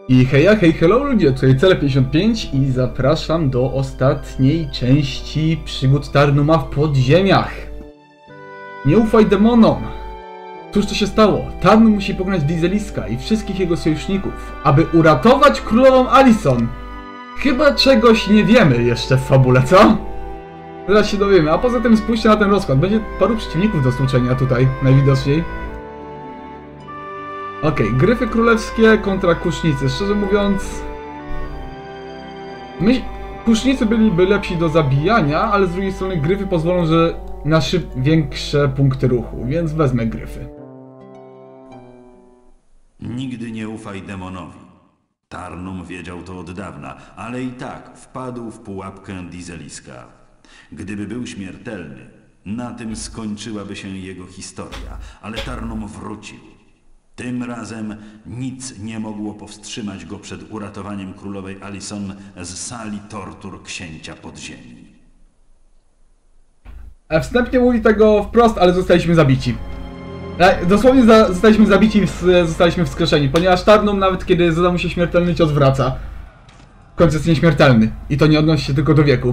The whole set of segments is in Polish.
I heja, hej, hello ludzie, tutaj Cele55 i zapraszam do ostatniej części przygód Tarnuma w podziemiach. Nie ufaj demonom! Cóż to się stało? Tarnum musi pokonać Dieseliska i wszystkich jego sojuszników, aby uratować królową Alicent. Chyba czegoś nie wiemy jeszcze w fabule, co? Zaraz się dowiemy, a poza tym spójrzcie na ten rozkład, będzie paru przeciwników do stłuczenia tutaj, najwidoczniej. Okej, gryfy królewskie kontra kusznicy. Szczerze mówiąc... Kusznicy byliby lepsi do zabijania, ale z drugiej strony gryfy pozwolą, że na większe punkty ruchu, więc wezmę gryfy. Nigdy nie ufaj demonowi. Tarnum wiedział to od dawna, ale i tak wpadł w pułapkę Dieseliska. Gdyby był śmiertelny, na tym skończyłaby się jego historia, ale Tarnum wrócił. Tym razem nic nie mogło powstrzymać go przed uratowaniem królowej Alicent z sali tortur księcia podziemi. Wstępnie mówi tego wprost, ale zostaliśmy zabici. Dosłownie zostaliśmy zabici i zostaliśmy wskrzeszeni, ponieważ Tarnum nawet kiedy zada mu się śmiertelny cios wraca. W końcu jest nieśmiertelny i to nie odnosi się tylko do wieku.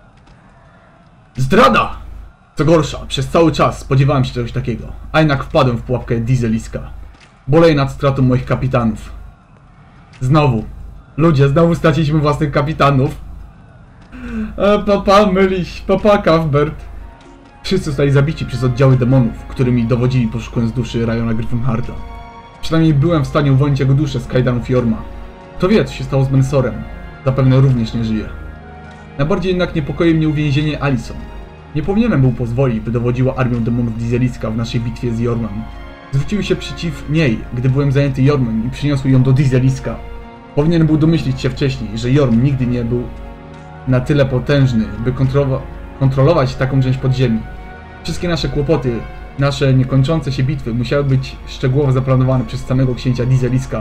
Zdrada! Co gorsza, przez cały czas spodziewałem się czegoś takiego, a jednak wpadłem w pułapkę Dieseliska. Boleję nad stratą moich kapitanów. Znowu. Ludzie, znowu straciliśmy własnych kapitanów. Papa Cuthbert. Wszyscy zostali zabici przez oddziały demonów, którymi dowodzili poszukując duszy Ryana Gryffenharda. Przynajmniej byłem w stanie uwolnić jego duszę z kajdanów Jorma. Kto wie, co się stało z Mensorem. Zapewne również nie żyje. Najbardziej jednak niepokoi mnie uwięzienie Alicent. Nie powinienem był pozwolić, by dowodziła armią demonów Dieseliska w naszej bitwie z Jormem. Zwróciły się przeciw niej, gdy byłem zajęty Jormem i przyniosły ją do Dieseliska. Powinienem był domyślić się wcześniej, że Jorm nigdy nie był na tyle potężny, by kontrolować taką część podziemi. Wszystkie nasze kłopoty, nasze niekończące się bitwy musiały być szczegółowo zaplanowane przez samego księcia Dieseliska.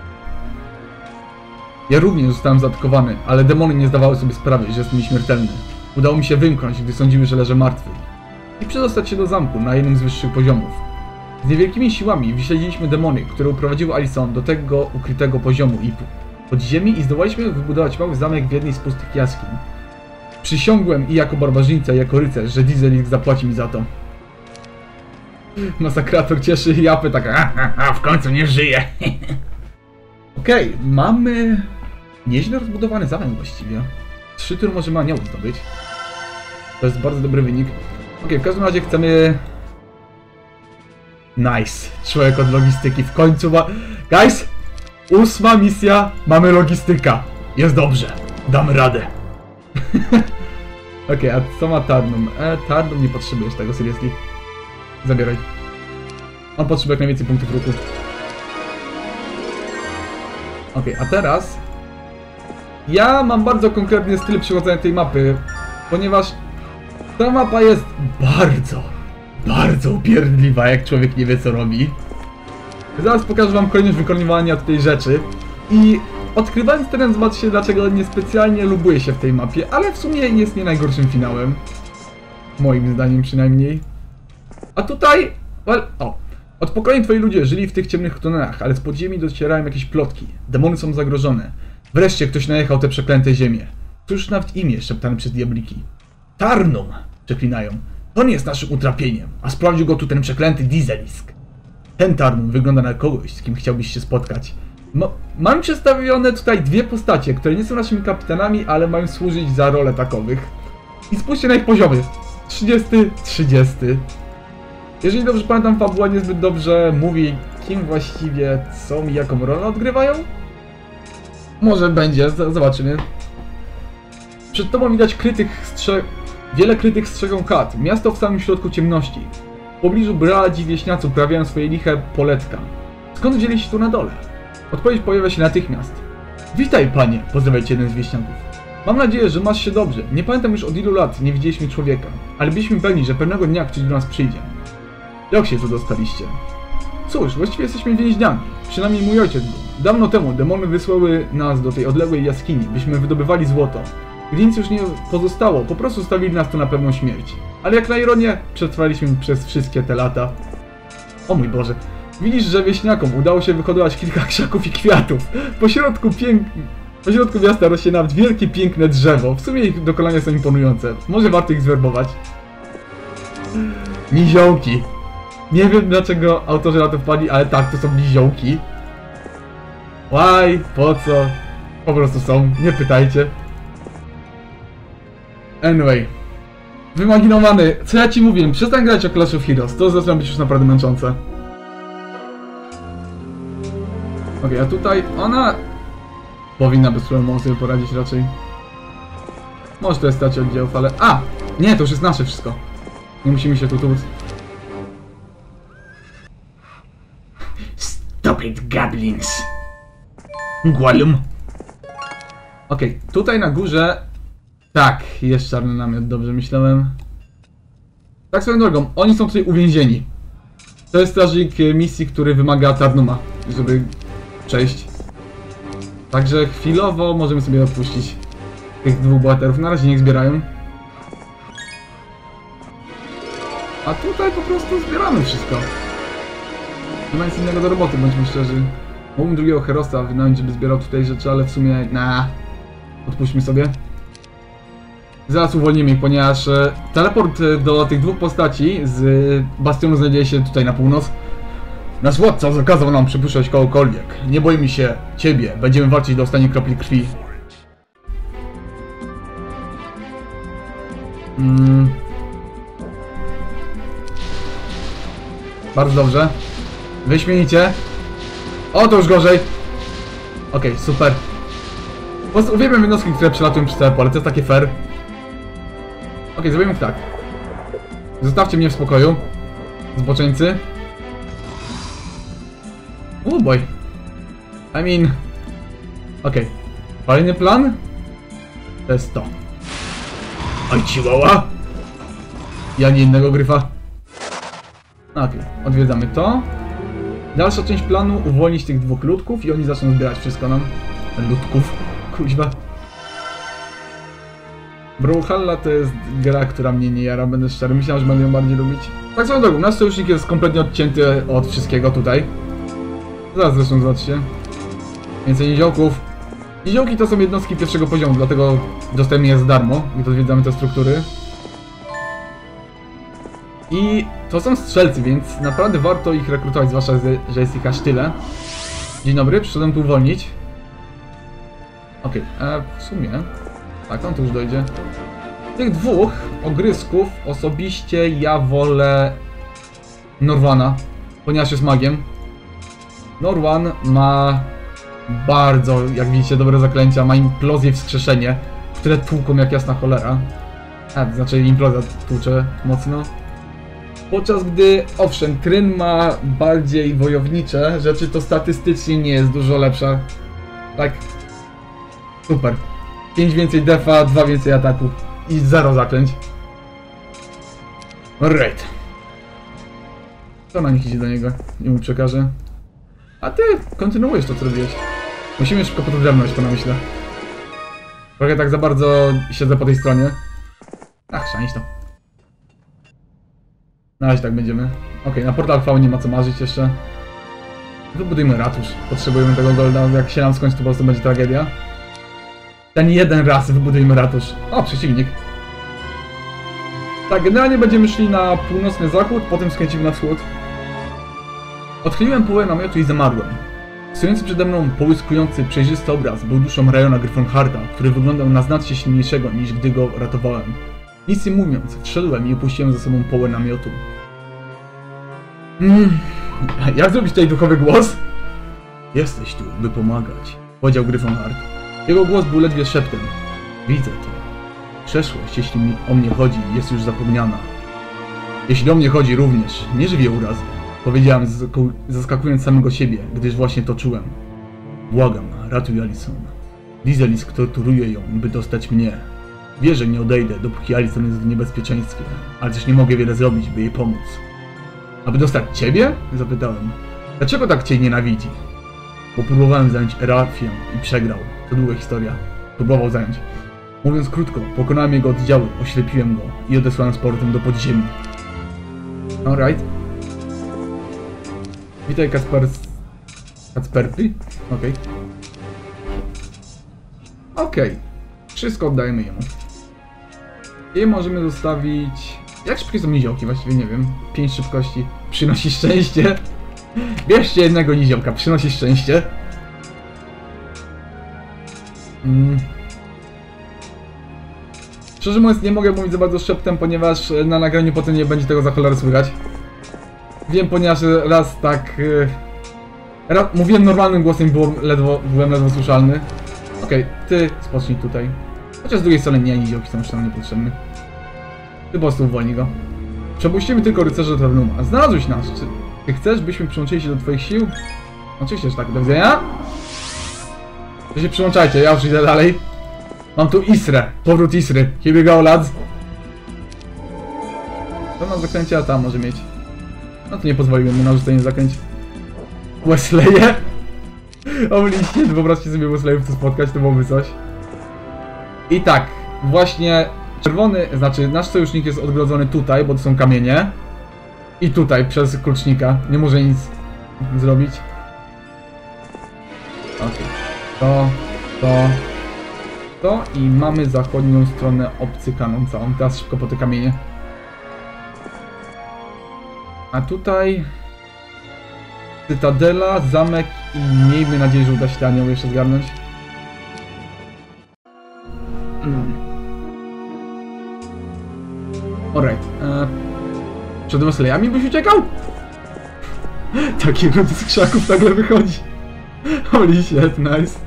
Ja również zostałem zaatakowany, ale demony nie zdawały sobie sprawy, że jestem nieśmiertelny. Udało mi się wymknąć, gdy sądziły, że leżę martwy. I przedostać się do zamku na jednym z wyższych poziomów. Z niewielkimi siłami wyśledziliśmy demony, które uprowadziły Alicent do tego ukrytego poziomu i podziemi i zdołaliśmy wybudować mały zamek w jednej z pustych jaskiń. Przysiągłem i jako barbarzyńca, i jako rycerz, że Dieselisk zapłaci mi za to. Masakrator cieszy japy, taka w końcu nie żyje. Okej, mamy nieźle rozbudowany zamek właściwie. 3 tury możemy anioł zdobyć. To jest bardzo dobry wynik. Okej, w każdym razie chcemy... Nice. Człowiek od logistyki w końcu ma... Guys! 8. misja. Mamy logistyka. Jest dobrze. Damy radę. Okej, a co ma Tarnum? Tarnum nie potrzebujesz tego, seriously. Zabieraj. On potrzebuje jak najwięcej punktów ruchu. Okej, a teraz... Ja mam bardzo konkretny styl przechodzenia tej mapy, ponieważ ta mapa jest bardzo upierdliwa, jak człowiek nie wie co robi. Zaraz pokażę wam kolejność wykonywania tej rzeczy i odkrywając teren zobaczcie dlaczego niespecjalnie lubuję się w tej mapie, ale w sumie jest nie najgorszym finałem. Moim zdaniem przynajmniej. A tutaj... Well, od pokoleń twoi ludzie żyli w tych ciemnych tunelach, ale z podziemi docierają jakieś plotki. Demony są zagrożone. Wreszcie ktoś najechał te przeklęte ziemie. Cóż nawet imię szeptane przez diabliki. Tarnum! Przeklinają. On jest naszym utrapieniem, a sprawdził go tu ten przeklęty Dieselisk. Ten Tarnum wygląda na kogoś, z kim chciałbyś się spotkać. Mam przedstawione tutaj 2 postacie, które nie są naszymi kapitanami, ale mają służyć za rolę takowych. I spójrzcie na ich poziomy. 30, 30. Jeżeli dobrze pamiętam, fabuła niezbyt dobrze mówi, kim właściwie są i jaką rolę odgrywają. Może będzie, zobaczymy. Przed tobą widać wiele krytych strzegą kat. Miasto w samym środku ciemności. W pobliżu bradzi wieśniacy uprawiają swoje liche poletka. Skąd wzięli się tu na dole? Odpowiedź pojawia się natychmiast. Witaj panie, pozdrawia cię jeden z wieśniaków. Mam nadzieję, że masz się dobrze. Nie pamiętam już od ilu lat nie widzieliśmy człowieka. Ale byliśmy pewni, że pewnego dnia ktoś do nas przyjdzie. Jak się tu dostaliście? Cóż, właściwie jesteśmy więźniami. Przynajmniej mój ojciec był. Dawno temu demony wysłały nas do tej odległej jaskini, byśmy wydobywali złoto. Gdy nic już nie pozostało, po prostu stawili nas tu na pewną śmierć. Ale jak na ironię, przetrwaliśmy przez wszystkie te lata. O mój Boże. Widzisz, że wieśniakom udało się wyhodować kilka krzaków i kwiatów. Po środku miasta rośnie nawet wielkie, piękne drzewo. W sumie ich dokonania są imponujące. Może warto ich zwerbować. Niziołki. Nie wiem dlaczego autorzy na to wpadli, ale tak, to są niziołki. Why? Po co? Po prostu są, nie pytajcie. Anyway. Wymaginowany. Co ja ci mówiłem? Przestań grać o Clash of Heroes. To zaczyna być już naprawdę męczące. Okej, a tutaj ona powinna bez problemu sobie poradzić raczej. Może to jest stać oddziałów, ale... A! Nie, to już jest nasze wszystko. Nie musimy się tu tłuc. Stop it, goblins! Gwalum. Okej, tutaj na górze... Tak, jest czarny namiot, dobrze myślałem. Tak swoją drogą, oni są tutaj uwięzieni. To jest strażnik misji, który wymaga Tarnuma, żeby przejść. Także chwilowo możemy sobie odpuścić tych dwóch bohaterów. Na razie niech zbierają. A tutaj po prostu zbieramy wszystko. Nie ma nic innego do roboty, bądźmy szczerzy. Mógłbym drugiego Herosa wynająć, żeby zbierał tutaj rzeczy, ale w sumie... Odpuśćmy sobie. Zaraz uwolnimy ich, ponieważ teleport do tych dwóch postaci z Bastionu znajduje się tutaj na północ. Nasz władca zakazał nam przypuszczać kogokolwiek. Nie boimy się ciebie. Będziemy walczyć do ostatniej kropli krwi. Bardzo dobrze. Wyśmienicie. O, to już gorzej. Okej, super. Po prostu uwielbiam jednostki, które przelatują przez teleport, ale to jest takie fair. Okej, zrobimy tak. Zostawcie mnie w spokoju. Zboczeńcy. Oh boy. I mean... Okej. Kolejny plan? To jest to. Oj, chihuahua! Ja nie innego gryfa. Okej, odwiedzamy to. Dalsza część planu, uwolnić tych dwóch ludków i oni zaczną zbierać wszystko nam. Ludków, kuźwa. Brawlhalla to jest gra, która mnie nie jara, będę szczery. Myślałem, że będę ją bardziej lubić. Tak swoją drogą, nasz sojusznik jest kompletnie odcięty od wszystkiego tutaj. Zaraz zresztą zobaczcie. Więcej niziołków. Niziołki to są jednostki pierwszego poziomu, dlatego dostajemy je za darmo, gdy odwiedzamy te struktury. I to są strzelcy, więc naprawdę warto ich rekrutować, zwłaszcza, że jest ich aż tyle. Dzień dobry, przyszedłem tu uwolnić. Okej, w sumie... Tak, on tu już dojdzie. Tych dwóch ogrysków osobiście ja wolę Norwana, ponieważ jest magiem. Norwan ma bardzo, jak widzicie, dobre zaklęcia, ma implozję, wskrzeszenie, które tłuką jak jasna cholera. To znaczy implozja tłucze mocno. Podczas gdy, owszem, Tryn ma bardziej wojownicze rzeczy, to statystycznie nie jest dużo lepsza. Tak. Super. 5 więcej defa, 2 więcej ataku i 0 zaklęć. Alright. To na nich idzie do niego i mu przekażę. A ty kontynuujesz to, co robiłeś. Musimy szybko podrobnąć to na myślę. Trochę tak za bardzo siedzę po tej stronie. Ach, szanić to. Na razie tak będziemy. Okej, na portal V nie ma co marzyć jeszcze. Wybudujmy ratusz. Potrzebujemy tego golda. Jak się nam skończy, to po prostu będzie tragedia. Ten jeden raz wybudujmy ratusz. O, przeciwnik. Tak, generalnie będziemy szli na północny zachód, potem skręcimy na wschód. Odchyliłem połowę namiotu i zamarłem. Stojący przede mną połyskujący, przejrzysty obraz był duszą Rajona Gryfonharda, który wyglądał na znacznie silniejszego niż gdy go ratowałem. Nic nie mówiąc, wszedłem i opuściłem za sobą połowę namiotu. Jak zrobić tutaj duchowy głos? Jesteś tu, by pomagać, powiedział Gryfonhard. Jego głos był ledwie szeptem. Widzę to. Przeszłość, jeśli o mnie chodzi, jest już zapomniana. Jeśli o mnie chodzi również, nie żywię urazy. Powiedziałem, zaskakując samego siebie, gdyż właśnie to czułem. Błagam, ratuj Alison. Dieselisk torturuje ją, by dostać mnie. Wie, że nie odejdę, dopóki Alison jest w niebezpieczeństwie, ale też nie mogę wiele zrobić, by jej pomóc. Aby dostać ciebie? Zapytałem. Dlaczego tak cię nienawidzi? Bo próbowałem zająć Erafię i przegrał. To długa historia. Próbował zająć. Mówiąc krótko, pokonałem jego oddziały, oślepiłem go i odesłałem z powrotem do podziemi. Alright. Witaj Kacper... Kacperpy? Okej. Okej. Wszystko oddajemy jemu. I możemy zostawić... Jak szybkie są niziołki? Właściwie nie wiem. 5 szybkości. Przynosi szczęście. Bierzcie jednego niziołka. Przynosi szczęście. Szczerze mówiąc, nie mogę mówić za bardzo szeptem, ponieważ na nagraniu potem nie będzie tego za cholerę słychać. Wiem, ponieważ raz tak... mówiłem normalnym głosem i byłem ledwo słyszalny. Okej, ty spocznij tutaj. Chociaż z drugiej strony nie, niziołki są już nam niepotrzebne. Ty po prostu uwolnij go. Przepuścimy tylko rycerza Tarnuma. Znalazłeś nas. Czy ty chcesz, byśmy przyłączyli się do twoich sił? Oczywiście, że tak. Do widzenia. To się przyłączajcie, ja już idę dalej. Mam tu Isrę. Powrót Isry. Here we go, lads. To na zakręcie, a tam może mieć. No to nie pozwoliłem mu na rzucenie zakręć. Wesley'e? Obliście, wyobraźcie sobie Wesley'ów tu spotkać, to byłoby coś. I tak, właśnie czerwony, znaczy nasz sojusznik jest odgrodzony tutaj, bo to są kamienie. I tutaj, przez klucznika. Nie może nic zrobić. Okej. To i mamy zachodnią stronę obcykaną całą. Teraz szybko po te kamienie. A tutaj... Cytadela, zamek i miejmy nadzieję, że uda się te anioły jeszcze zgarnąć. Alright. Przed Wesley'ami byś uciekał? Taki rudy z krzaków nagle wychodzi. Holy shit, nice.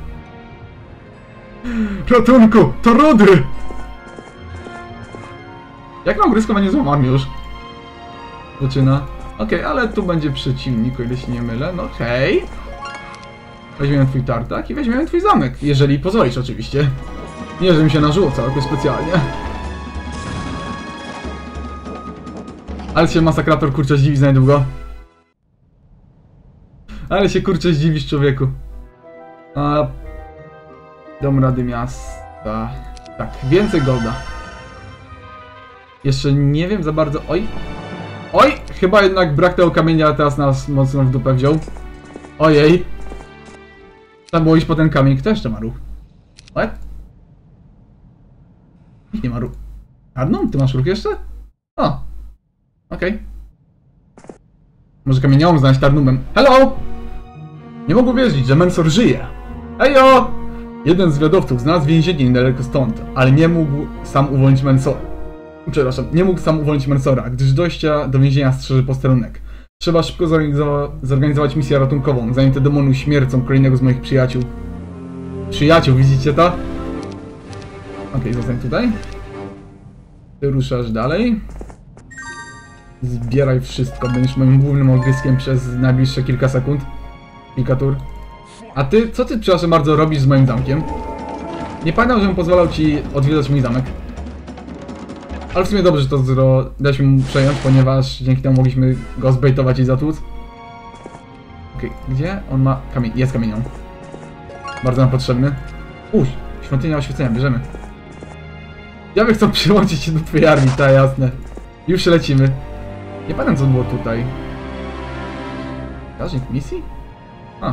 Ratunku, to rudy! Jak mam gry z złamami już? Zaczyna. Okej, ale tu będzie przeciwnik, o ile się nie mylę. No hej. Weźmiemy twój tartak i weźmiemy twój zamek. Jeżeli pozwolisz oczywiście. Nie, że mi się narzuca jakoś specjalnie. Ale się masakrator kurczę zdziwi za niedługo. Ale się kurczę zdziwisz, człowieku. Dom Rady Miasta. Tak, więcej golda. Jeszcze nie wiem za bardzo... Oj! Oj! Chyba jednak brak tego kamienia, a teraz nas mocno w dupę wziął. Ojej! Trzeba było iść po ten kamień. Kto jeszcze ma ruch? What? Nikt nie ma ruch. Arnon, ty masz ruch jeszcze? O! Okej. Może kamieniałom znaleźć Tarnumem. Hello! Nie mogę wierzyć, że Mensor żyje. Hejo! Jeden z zwiadowców znalazł więzienie niedaleko stąd, ale nie mógł sam uwolnić Mensora. Przepraszam, nie mógł sam uwolnić Mensora, gdyż dojścia do więzienia strzeże posterunek. Trzeba szybko zorganizować misję ratunkową, zanim te demony śmiercą kolejnego z moich przyjaciół. Przyjaciół, widzicie to? Okej, zostań tutaj. Ty ruszasz dalej. Zbieraj wszystko, będziesz moim głównym ogniskiem przez najbliższe kilka sekund. Kilka tur. A ty, co ty, przepraszam bardzo, robisz z moim zamkiem? Nie pamiętam, żebym pozwalał ci odwiedzać mój zamek. Ale w sumie dobrze, że to daliśmy mu przejąć, ponieważ dzięki temu mogliśmy go zbejtować i zatłuc. Okej, gdzie on ma kamień? Jest kamienią. Bardzo nam potrzebny. Świątynia oświecenia, bierzemy. Ja bym chcę przyłączyć się do twojej armii, tak jasne. Już lecimy. Nie pamiętam, co było tutaj. Strażnik misji? A.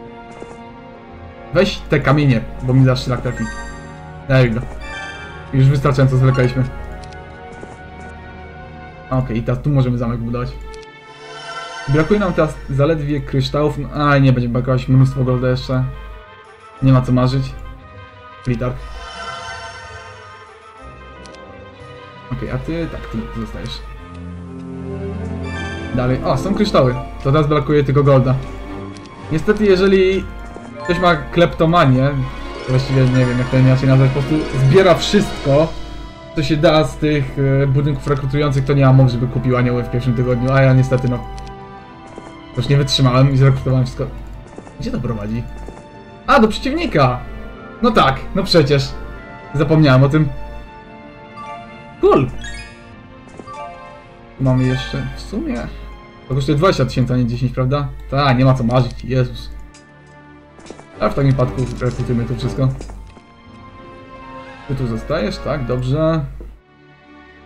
Weź te kamienie, bo mi dasz szlak trafi. There you go. Już wystarczająco zwlekaliśmy. Okej, i teraz tu możemy zamek budować. Brakuje nam teraz zaledwie kryształów. A nie, będzie brakować mnóstwo golda jeszcze. Nie ma co marzyć. Glitark. Okej, a ty... tak, ty zostajesz. Dalej. O, są kryształy. To teraz brakuje tylko golda. Niestety, jeżeli ktoś ma kleptomanię, to właściwie nie wiem jak to inaczej nazwać, po prostu zbiera wszystko, co się da z tych budynków rekrutujących, to nie ma mowy, żeby kupił anioły w pierwszym tygodniu, a ja niestety no... już nie wytrzymałem i zrekrutowałem wszystko. Gdzie to prowadzi? A, do przeciwnika! No tak, no przecież. Zapomniałem o tym. Cool! Mamy jeszcze, w sumie... To kosztuje 20 000, a nie 10, prawda? Ta, nie ma co marzyć, Jezus. A w takim wypadku rekrutujmy to wszystko. Ty tu zostajesz, tak, dobrze.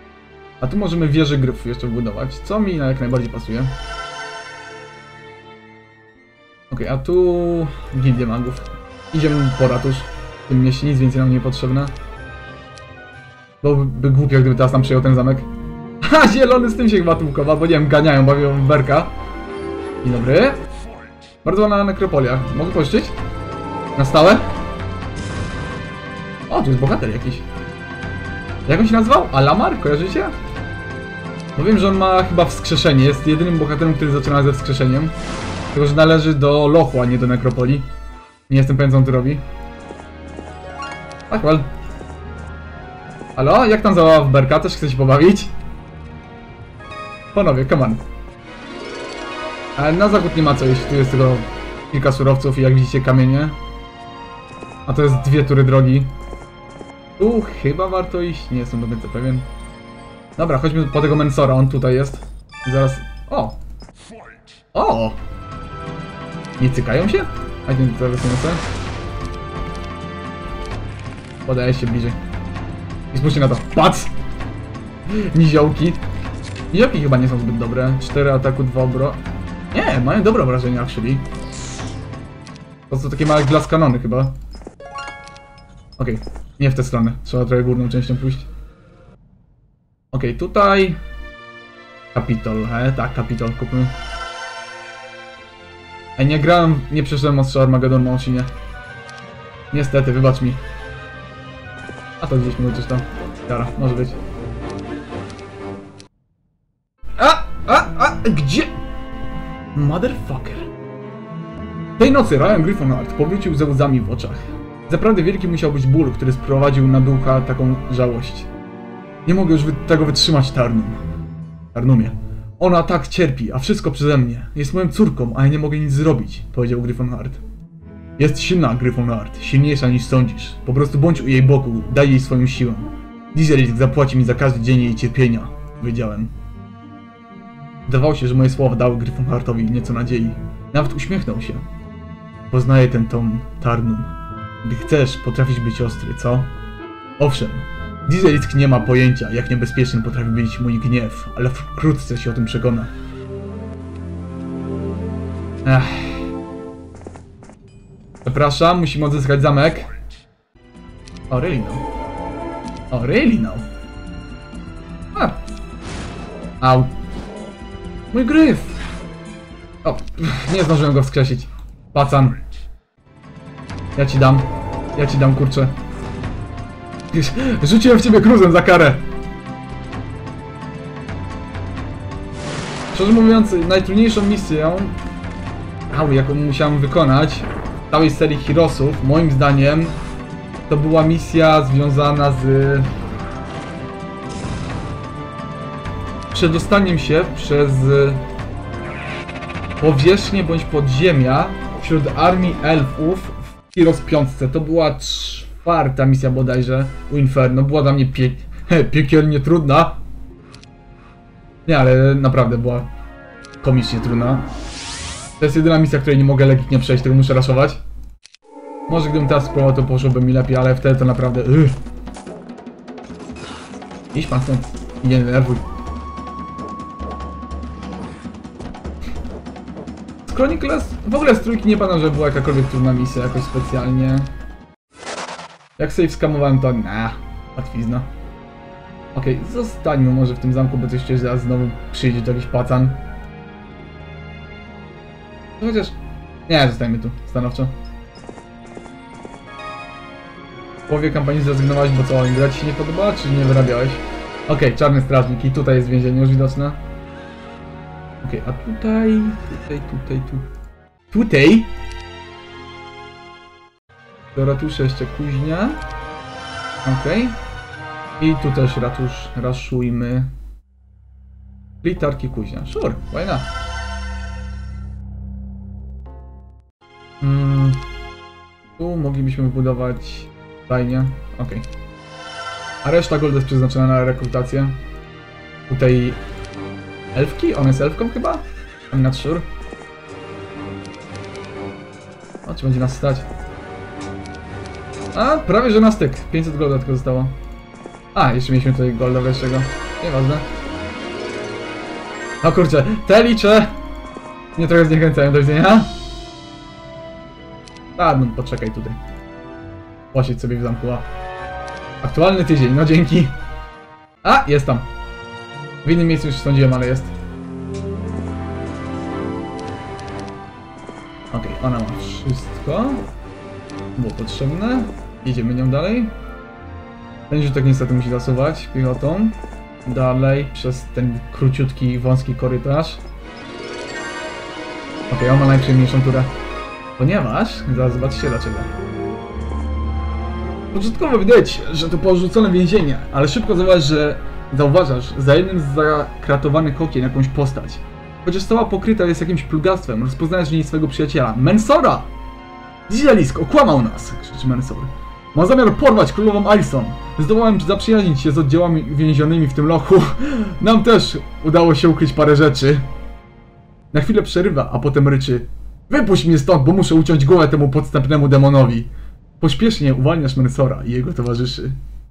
A tu możemy wieżę gryfów jeszcze wbudować, co mi jak najbardziej pasuje. Okej, a tu gildia magów. Idziemy po ratusz. W tym mieście nic więcej nam nie potrzebne. Byłoby głupio, gdyby teraz nam przyjął ten zamek. Ha, zielony z tym się chyba tłukowa, bo nie wiem, ganiają, bawią w berka. Dzień dobry. Bardzo ładna nekropolia. Mogę pożyczyć? Na stałe? O, tu jest bohater jakiś. Jak on się nazywał? Alamar? Kojarzycie? Bo wiem, że on ma chyba wskrzeszenie. Jest jedynym bohaterem, który zaczyna ze wskrzeszeniem. Tylko, że należy do lochu, a nie do nekropolii. Nie jestem pewien, co on tu robi. Tak, well. Halo? Jak tam zabawa w berka? Też chcę się pobawić? Panowie, come on. Ale na zachód nie ma co iść. Tu jest tylko kilka surowców i jak widzicie kamienie. A to jest 2 tury drogi. Tu chyba warto iść. Nie jestem do końca pewien. Dobra, chodźmy po tego Mensora. On tutaj jest. I zaraz... O! O! Nie cykają się? A nie, to wysunę sobie. Podaję się bliżej. I spójrzcie na to. Patrz! Niziołki. Niziołki chyba nie są zbyt dobre. 4 ataku, 2 obro... Nie, mają dobre obrażenia, actually. To są takie małe glass kanony chyba. Okej, nie w tę stronę. Trzeba trochę górną częścią pójść. Okej, tutaj... Kapitol, tak, Kapitol kupmy. Ej, nie grałem, nie przeszedłem ostrza Armageddon Machine. Niestety, wybacz mi. A to gdzieś mi chociaż tam. Dobra, może być. Gdzie? Motherfucker. Tej nocy Ryan Griffonhart powrócił ze łzami w oczach. Zaprawdę wielki musiał być ból, który sprowadził na ducha taką żałość. Nie mogę już tego wytrzymać, Tarnumie. Ona tak cierpi, a wszystko przeze mnie. Jest moją córką, a ja nie mogę nic zrobić, powiedział Griffonhart. Jest silna, Griffonhart. Silniejsza niż sądzisz. Po prostu bądź u jej boku, daj jej swoją siłę. Dieselisk zapłaci mi za każdy dzień jej cierpienia, powiedziałem. Wydawało się, że moje słowa dały Griffonhartowi nieco nadziei. Nawet uśmiechnął się. Poznaję ten ton, Tarnum. Gdy chcesz, potrafisz być ostry, co? Owszem, Dieselisk nie ma pojęcia, jak niebezpieczny potrafi być mój gniew, ale wkrótce się o tym przekona. Przepraszam, musimy odzyskać zamek. O, really no. O, really no. Au. Mój gryf! O, nie zdążyłem go wskrzesić. Pacan. Ja ci dam, kurczę. Rzuciłem w ciebie gruzem za karę. Szczerze mówiąc, najtrudniejszą misją, jaką musiałem wykonać w całej serii Heroesów, moim zdaniem, to była misja związana z przedostaniem się przez powierzchnię bądź podziemia wśród armii elfów w Heroes 5. To była 4. misja bodajże u Inferno. Była dla mnie piekielnie trudna. Nie, ale naprawdę była komicznie trudna. To jest jedyna misja, której nie mogę legitnie przejść, którą muszę raszować. Może gdybym teraz spróbował, to poszłoby mi lepiej, ale wtedy to naprawdę... Idź pan stąd i nie denerwuj. Chronicles, w ogóle z trójki nie pamiętam, że była jakakolwiek trudna misja jakoś specjalnie. Jak sobie skamowałem, to łatwizna. Okej, zostańmy może w tym zamku, bo to jeszcze zaraz znowu przyjdzie to jakiś pacan. Chociaż... Nie, zostańmy tu, stanowczo. W połowie kampanii zrezygnowałeś, bo co, gra ci się nie podobała, czy nie wyrabiałeś? Okej, czarny strażnik i tutaj jest więzienie już widoczne. Okej, a tutaj... Tutaj? Do ratusza jeszcze kuźnia. Okej. I tu też ratusz, raszujmy. Plitarki kuźnia. Sure, why not? Tu moglibyśmy wybudować stajnię. Okej. A reszta gold jest przeznaczona na rekrutację. Tutaj... Elfki? On jest elfką chyba? I'm not sure. O, czy będzie nas stać? A, prawie że na styk. 500 golda tylko zostało. A, jeszcze mieliśmy tutaj golda wreszczego. Nieważne. O kurczę, te liczę! Mnie trochę zniechęcają do widzenia. A, no poczekaj tutaj. Posiedź sobie w zamku. Aktualny tydzień, no dzięki. A, jest tam. W innym miejscu już sądziłem, ale jest. Okej, ona ma wszystko. Było potrzebne. Jedziemy nią dalej. Ten rzutek niestety musi zasuwać piechotą. Dalej, przez ten króciutki, wąski korytarz. Okej, on ma najprzyjemniejszą turę. Ponieważ, zaraz zobaczcie dlaczego. Początkowo widać, że to porzucone więzienie, ale szybko zauważasz za jednym z zakratowanych okien jakąś postać. Chociaż cała pokryta jest jakimś plugastwem, rozpoznajesz w niej swego przyjaciela, Mensora! Dieselisk okłamał nas, krzyczy Mensor. Ma zamiar porwać królową Alison. Zdołałem zaprzyjaźnić się z oddziałami więzionymi w tym lochu. Nam też udało się ukryć parę rzeczy. Na chwilę przerywa, a potem ryczy. Wypuść mnie stąd, bo muszę uciąć głowę temu podstępnemu demonowi. Pośpiesznie uwalniasz Mensora i jego towarzyszy.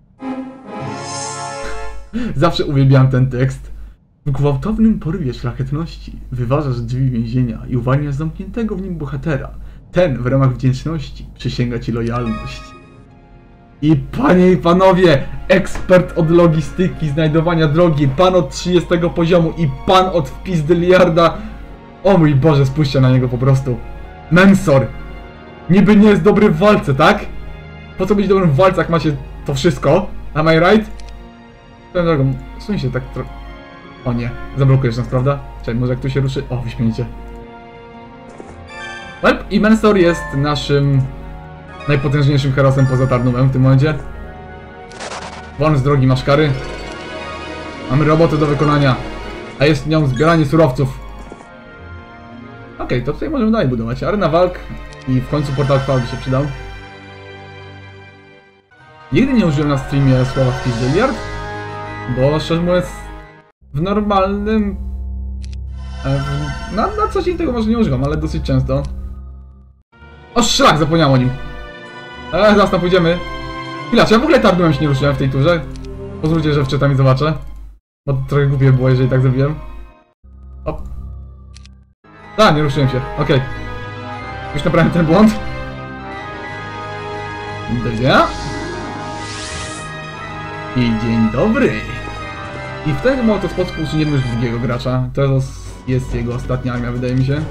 Zawsze uwielbiałem ten tekst. W gwałtownym porywie szlachetności wyważasz drzwi więzienia i uwalniasz zamkniętego w nim bohatera. Ten w ramach wdzięczności przysięga ci lojalność. I panie i panowie, ekspert od logistyki, znajdowania drogi, pan od 30 poziomu i pan od wpizdyliarda. O mój Boże, spójrzcie na niego po prostu. Mensor! Niby nie jest dobry w walce, tak? Po co być dobrym w walce, jak macie to wszystko? Am I right? Tą drogą, suń się tak trochę... O nie, zablokujesz nas, prawda? Czekaj, może jak tu się ruszy... O, wyśmienicie. Well, i Mensor jest naszym najpotężniejszym herosem poza Tarnumem w tym momencie. Won z drogi maszkary. Mamy robotę do wykonania, a jest nią zbieranie surowców. Okej, to tutaj możemy dalej budować. Arena walk i w końcu portal chwały by się przydał. Nigdy nie użyłem na streamie słowa Wpizdyliard, bo szczerze mówiąc w normalnym... Na co dzień tego może nie używam, ale dosyć często. O szlak, zapomniałem o nim. Zaraz tam pójdziemy. Chwila, czy ja w ogóle Tarnumem się nie ruszyłem w tej turze? Pozwólcie, że wczytam i zobaczę. Bo to trochę głupie było, jeżeli tak zrobiłem. Op. A, nie ruszyłem się, okej. Już naprawiam ten błąd. Do widzenia. I dzień dobry. I w ten oto sposób usuniemy już drugiego gracza. To jest jego ostatnia armia, wydaje mi się.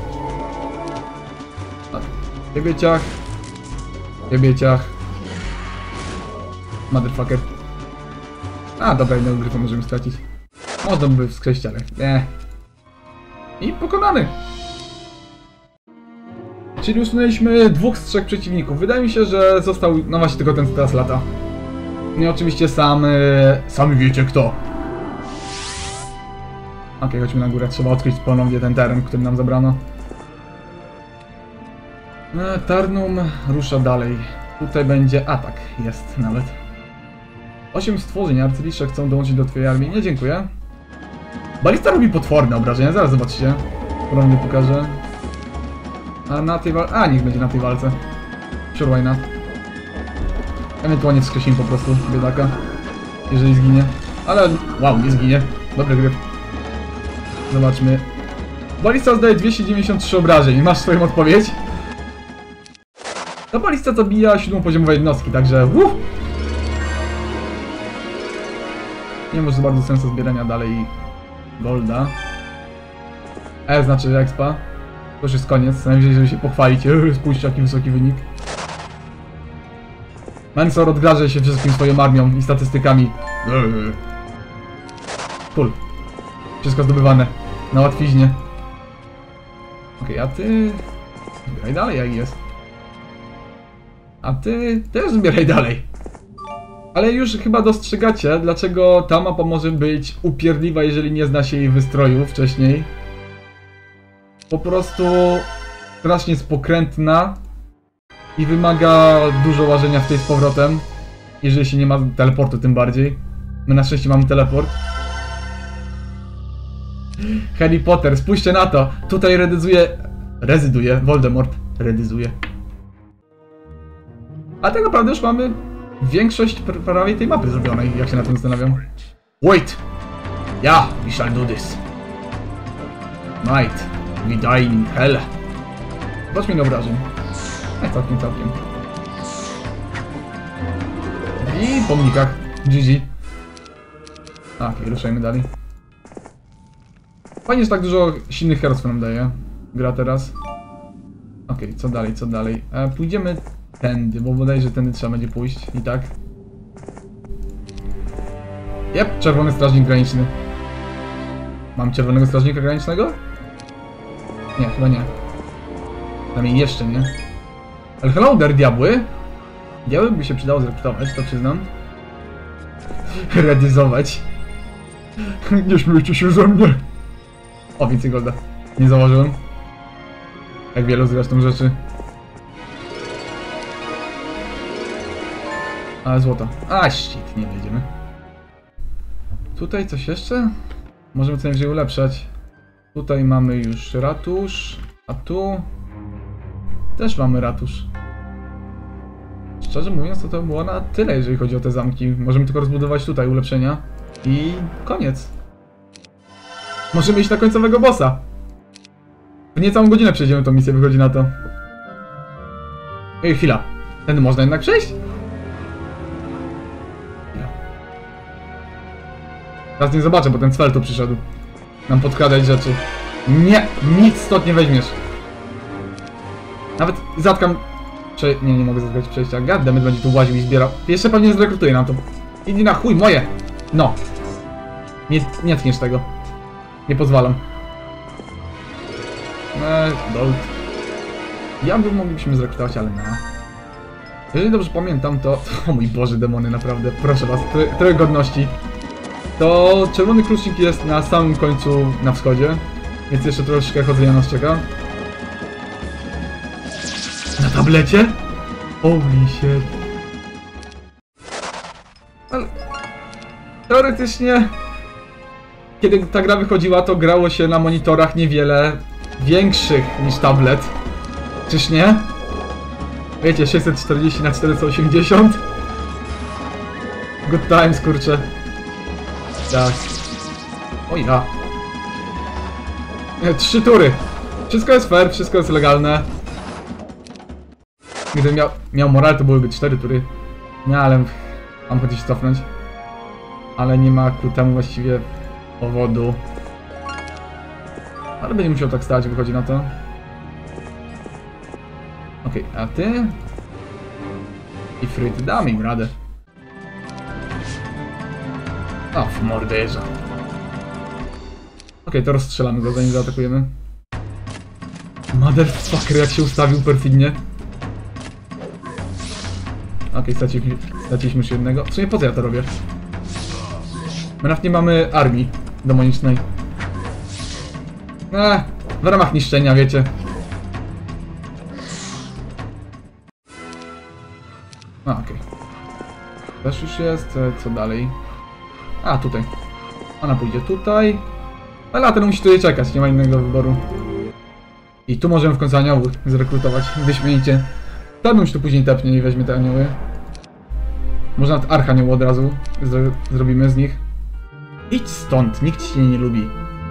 Ciebie ciach. Ciebie ciach. Motherfucker. A, dobra, jednego gryfa możemy stracić. Można by wskrzesić, ale nie. I pokonany. Czyli usunęliśmy 2 z 3 przeciwników. Wydaje mi się, że został, no właśnie, tylko ten, co teraz lata. I oczywiście sami wiecie kto. Okej, chodźmy na górę. Trzeba odkryć ponownie ten teren, który nam zabrano. Tarnum rusza dalej. Tutaj będzie atak. Jest nawet. 8 stworzeń arcylisze chcą dołączyć do twojej armii. Nie, dziękuję. Balista robi potworne obrażenia. Zaraz zobaczycie. Ponownie pokażę. A na tej walce... A, niech będzie na tej walce. Sure, why not. Ewentualnie wskrzesimy po prostu biedaka. Jeżeli zginie. Ale... Wow, nie zginie. Dobry gryf. Zobaczmy. Balista zdaje 293 obrażeń. Masz swoją odpowiedź? Ta balista zabija 7-poziomowe jednostki, także... Nie ma za bardzo sensu zbierania dalej golda. Znaczy expa. To już jest koniec, najwyżej, żeby się pochwalić. Spójrzcie, jaki wysoki wynik. Mensor odgraża się wszystkim swoją armią i statystykami. Cool. Wszystko zdobywane. Na łatwiźnie. Okej, a ty... Zbieraj dalej, jak jest. A ty też zbieraj dalej. Ale już chyba dostrzegacie, dlaczego ta mapa może być upierdliwa, jeżeli nie zna się jej wystroju wcześniej. Po prostu strasznie jest pokrętna i wymaga dużo łażenia w tej z powrotem. Jeżeli się nie ma teleportu, tym bardziej. My na szczęście mamy teleport. Harry Potter, spójrzcie na to! Tutaj rezyduje Voldemort. Redyzuje. A tak naprawdę już mamy większość prawie tej mapy zrobionej, jak się na tym zastanawiam. Wait! Yeah, we shall do this. Might, we die in hell. Zobaczmy na obrażeń. Całkiem. I po mnikach. GG. Okej, ruszajmy dalej. Fajnie, że tak dużo silnych herosów nam daje gra teraz. Okej, co dalej? Pójdziemy tędy, bo bodajże tędy trzeba będzie pójść. I tak. Jep, czerwony strażnik graniczny. Mam czerwonego strażnika granicznego? Nie, chyba nie. Przynajmniej jeszcze nie. Ale hello there, diabły. Diabły by się przydało zrekrutować, to przyznam. Redyzować. Nie śmiejcie się ze mnie. O, więcej golda. Nie zauważyłem. Jak wielu zresztą rzeczy. Ale złoto. A, shit, nie wejdziemy. Tutaj coś jeszcze? Możemy co najwyżej ulepszać. Tutaj mamy już ratusz. A tu... też mamy ratusz. Szczerze mówiąc, to było na tyle, jeżeli chodzi o te zamki. Możemy tylko rozbudować tutaj ulepszenia. I koniec. Możemy iść na końcowego bossa. W niecałą godzinę przejdziemy tą misję, wychodzi na to. Ej, chwila. Tędy można jednak przejść? Chwila. Teraz nie zobaczę, bo ten cwel tu przyszedł. Nam podkradać rzeczy. Nie! Nic stąd nie weźmiesz. Nawet zatkam... Nie mogę zatkać przejścia. Goddammit, będzie tu łaził i zbierał. Jeszcze pewnie zrekrutuje nam to. Idź na chuj, moje! No. Nie tkniesz tego. Nie pozwalam. Gold. Moglibyśmy zrekrutować, ale na. Jeżeli dobrze pamiętam, to... O mój Boże, demony, naprawdę. Proszę was, trochę godności. To czerwony klucznik jest na samym końcu na wschodzie. Więc jeszcze troszeczkę chodzenia nas czeka. Na tablecie? Holy shit. Ale... teoretycznie... Kiedy ta gra wychodziła, to grało się na monitorach niewiele większych niż tablet. Czyż nie? Wiecie, 640 na 480. Good times, kurczę. Tak. O ja. 3 tury. Wszystko jest fair, wszystko jest legalne. Gdybym miał moral, to byłyby 4 tury. Nie, ale mam chociaż się cofnąć. Ale nie ma ku temu właściwie powodu. Ale będzie musiał tak stać, wychodzi na to. Okej, a ty? I fryty, dam im radę. O, w morderza. Okej, to rozstrzelamy go, zanim zaatakujemy. Motherfucker, jak się ustawił perfidnie. Okej, straciliśmy już jednego. W sumie po co ja to robię? My nawet nie mamy armii demonicznej. W ramach niszczenia, wiecie. Okej. Też już jest. Co dalej? A, tutaj. Ona pójdzie tutaj. Ale ten musi tutaj czekać, nie ma innego wyboru. I tu możemy w końcu aniołów zrekrutować. Wyśmienicie. Ten już tu później tepnie i weźmie te anioły. Może nawet archanioł od razu zrobimy z nich. Idź stąd, nikt cię nie lubi.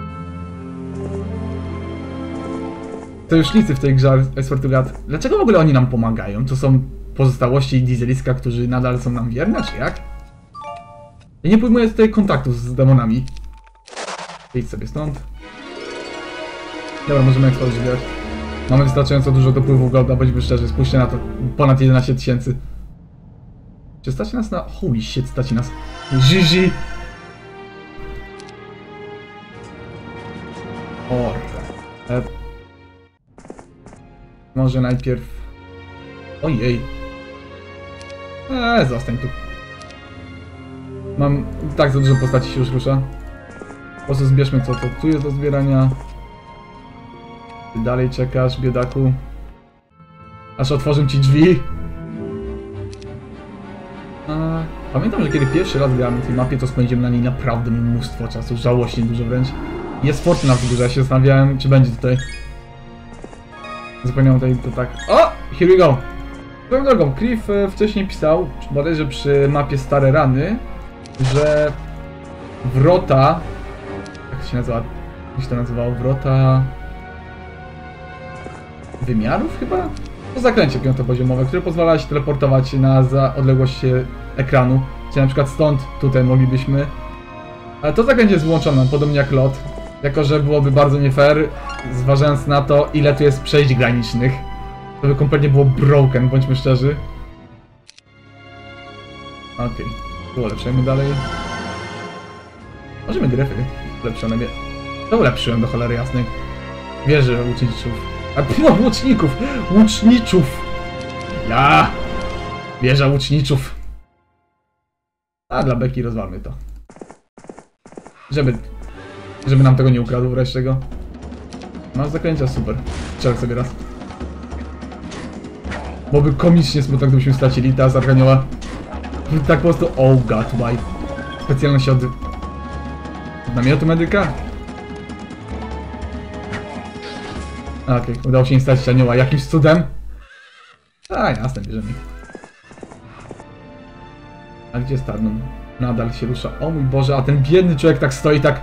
Sojusznicy w tej grze Esfortugat. Dlaczego w ogóle oni nam pomagają? To są pozostałości Dieseliska, którzy nadal są nam wierne, czy jak? Ja nie pojmuję tutaj kontaktów z demonami. Idź sobie stąd. Dobra, możemy eksplodować. Mamy wystarczająco dużo dopływu golda, bądźmy szczerzy, spójrzcie na to. Ponad 11 000. Czy stać nas na... Holy shit, stać nas. GG! Może najpierw... Ojej. Zostań tu. Mam tak za dużo postaci się już rusza. Po prostu zbierzmy co to tu jest do zbierania. Ty dalej czekasz, biedaku. Aż otworzę ci drzwi. Pamiętam, że kiedy pierwszy raz grałem na tej mapie, to spędziłem na niej naprawdę mnóstwo czasu, żałośnie dużo wręcz. Jest fortuna w górze, ja się zastanawiałem, czy będzie tutaj. Zupełnie tutaj to tak. O! Here we go! Swoją drogą, Cliff wcześniej pisał, bodajże przy mapie Stare Rany, że wrota... Jak to się nazywa? Jak się to nazywało? Wrota... wymiarów chyba? To zaklęcie piątopoziomowe, które pozwala się teleportować na odległość ekranu. Czyli na przykład stąd, tutaj moglibyśmy. Ale to zaklęcie jest włączone, podobnie jak lot. Jako że byłoby bardzo nie fair, zważając na to, ile tu jest przejść granicznych. To by kompletnie było broken, bądźmy szczerzy. Okej, tu ulepszymy dalej. Możemy gryfy ulepszone. To ulepszyłem do cholery jasnej. Wierzę łuczniczów. No, łuczników! Łuczniczów! Ja! Wieża łuczniczów. A dla beki rozwalmy to. Żeby nam tego nie ukradł wreszcie go. Masz zaklęcia, super. Strzelę sobie raz. Byłoby komicznie smutno, gdybyśmy stracili teraz Arkanioła. Tak po prostu... Oh god, why? Specjalność od namiotu medyka? Okej, udało się nie stracić anioła jakimś cudem. A, jasne, bierzemy. A gdzie jest Tarnum? Nadal się rusza. O mój Boże, a ten biedny człowiek tak stoi, tak...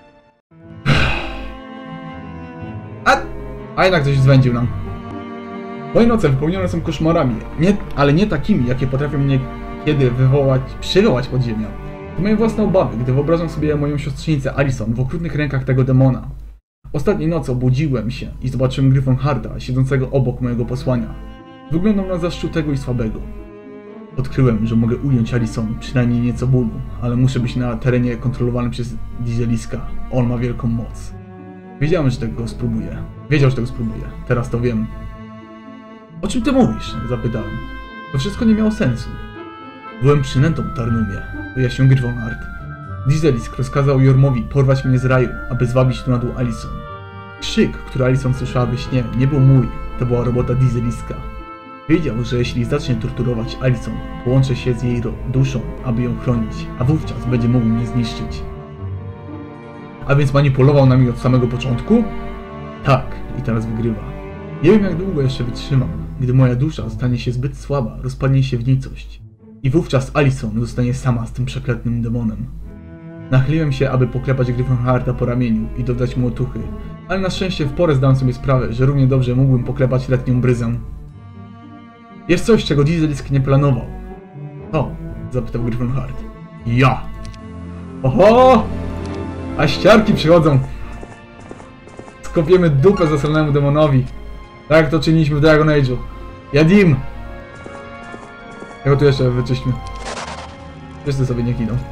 A jednak ktoś zwędził nam. Moje noce wypełnione są koszmarami, ale nie takimi, jakie potrafią mnie kiedy przywołać podziemia. To moje własne obawy, gdy wyobrażam sobie moją siostrzenicę Alison w okrutnych rękach tego demona. Ostatniej nocy obudziłem się i zobaczyłem Gryfonharda siedzącego obok mojego posłania. Wyglądał na zaszczutego i słabego. Odkryłem, że mogę ująć Alison przynajmniej nieco bólu, ale muszę być na terenie kontrolowanym przez Dieseliska. On ma wielką moc. Wiedziałem, że tego spróbuję. Wiedział, że tego spróbuję. Teraz to wiem. O czym ty mówisz? Zapytałem. To wszystko nie miało sensu. Byłem przynętą w Tarnumie, wyjaśnił Gryfonhard. Dieselisk rozkazał Jormowi porwać mnie z raju, aby zwabić tu na dół Alison. Krzyk, który Alison słyszała we śnie, nie był mój. To była robota Dieseliska. Wiedział, że jeśli zacznie torturować Alison, połączę się z jej duszą, aby ją chronić, a wówczas będzie mógł mnie zniszczyć. A więc manipulował nami od samego początku? Tak, i teraz wygrywa. Nie wiem, jak długo jeszcze wytrzymam. Gdy moja dusza stanie się zbyt słaba, rozpadnie się w nicość. I wówczas Alison zostanie sama z tym przeklętym demonem. Nachyliłem się, aby poklepać Gryfonharda po ramieniu i dodać mu otuchy, ale na szczęście w porę zdałem sobie sprawę, że równie dobrze mógłbym poklepać letnią bryzę. Jest coś, czego Dieselisk nie planował. O, zapytał Gryfonhard. Ja! Oho! A ściarki przychodzą! Skopiemy dupę zasranemu demonowi. Tak jak to czyniliśmy w Dragon Age'u. Jadim! Jego tu jeszcze wyczyśćmy. Wszyscy sobie nie giną.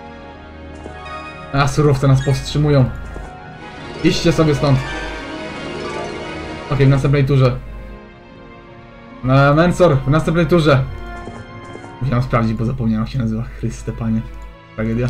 A, surowce nas powstrzymują. Idźcie sobie stąd. Okej, w następnej turze. Mensor, w następnej turze. Musiałem sprawdzić, bo zapomniałem, jak się nazywa. Chryste, panie. Tragedia.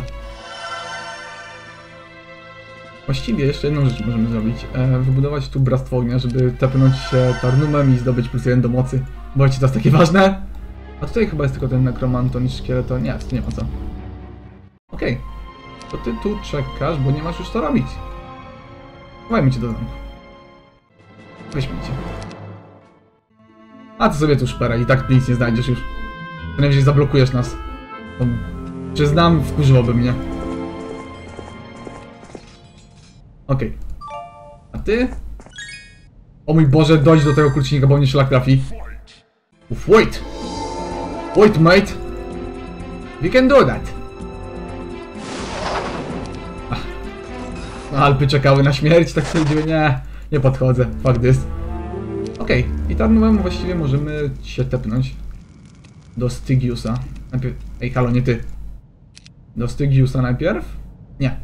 Właściwie jeszcze jedną rzecz możemy zrobić. Wybudować tu Bractwo Ognia, żeby tepnąć się Tarnumem i zdobyć +1 do mocy. Bo wiecie, to jest takie ważne. A tutaj chyba jest tylko ten nekromanton i szkieleto. Nie, tu nie ma co. Okej. To ty tu czekasz, bo nie masz już co robić. Chowajmy cię do zamku. Weźmy cię. A ty sobie tu szperaj, i tak nic nie znajdziesz już. To najwyżej zablokujesz nas. To, przyznam, wkurzyłoby mnie. Okej. A ty? O mój Boże, dojdź do tego klucznika, bo mnie szlak trafi. Uf, wait! Wait, mate! We can do that! Alpy czekały na śmierć, tak sobie dziwię, nie podchodzę, fuck this. Okej, i tam właściwie możemy się tepnąć do Stygiusa. Najpierw... Ej, halo, nie ty. Do Stygiusa najpierw? Nie.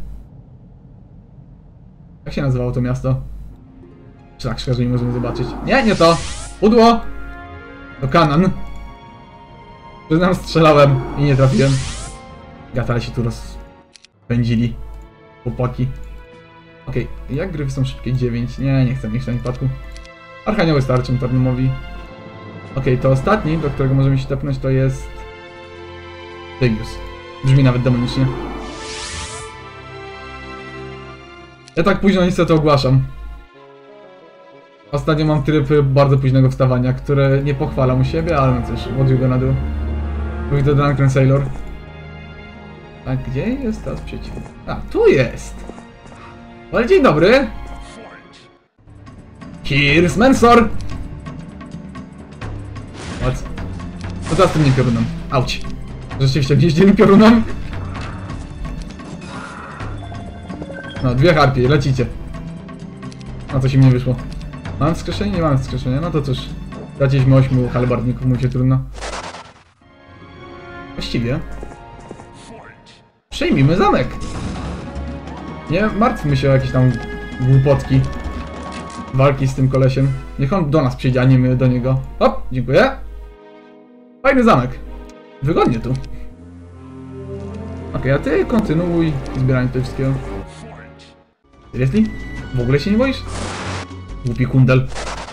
Jak się nazywało to miasto? Czy tak szczerze nie możemy zobaczyć? Nie, nie to! Pudło! To Kanan. Przyznam, strzelałem i nie trafiłem. Gatale się tu rozpędzili. Chłopaki. Okej, jak gry są szybkie? 9. Nie chcę mieć w tym wypadku. Archanioły starczą Tarnumowi. Okej, to ostatni, do którego możemy się tepnąć, to jest... Stygius. Brzmi nawet demonicznie. Ja tak późno niestety ogłaszam. Ostatnio mam tryb bardzo późnego wstawania, które nie pochwalam u siebie, ale no cóż, what you gonna do? With the Drunken Sailor. A gdzie jest teraz przeciwnik? A, tu jest! Ale dzień dobry! Here's Mensor! No teraz tym nie piorunem. Auć. Rzeczywiście mnie zdzielił piorunem. No, 2 harpie, lecicie. No coś im nie wyszło. Mamy wskrzeszenie? Nie mamy wskrzeszenia. No to cóż. Traciliśmy 8 halbardników, mu się trudno. Właściwie przejmijmy zamek. Nie martwmy się o jakieś tam głupotki. Walki z tym kolesiem. Niech on do nas przyjdzie, a nie my do niego. Hop, dziękuję. Fajny zamek. Wygodnie tu. Okej, a ty kontynuuj zbieranie tego wszystkiego. Seriously? W ogóle się nie boisz? Głupi kundel.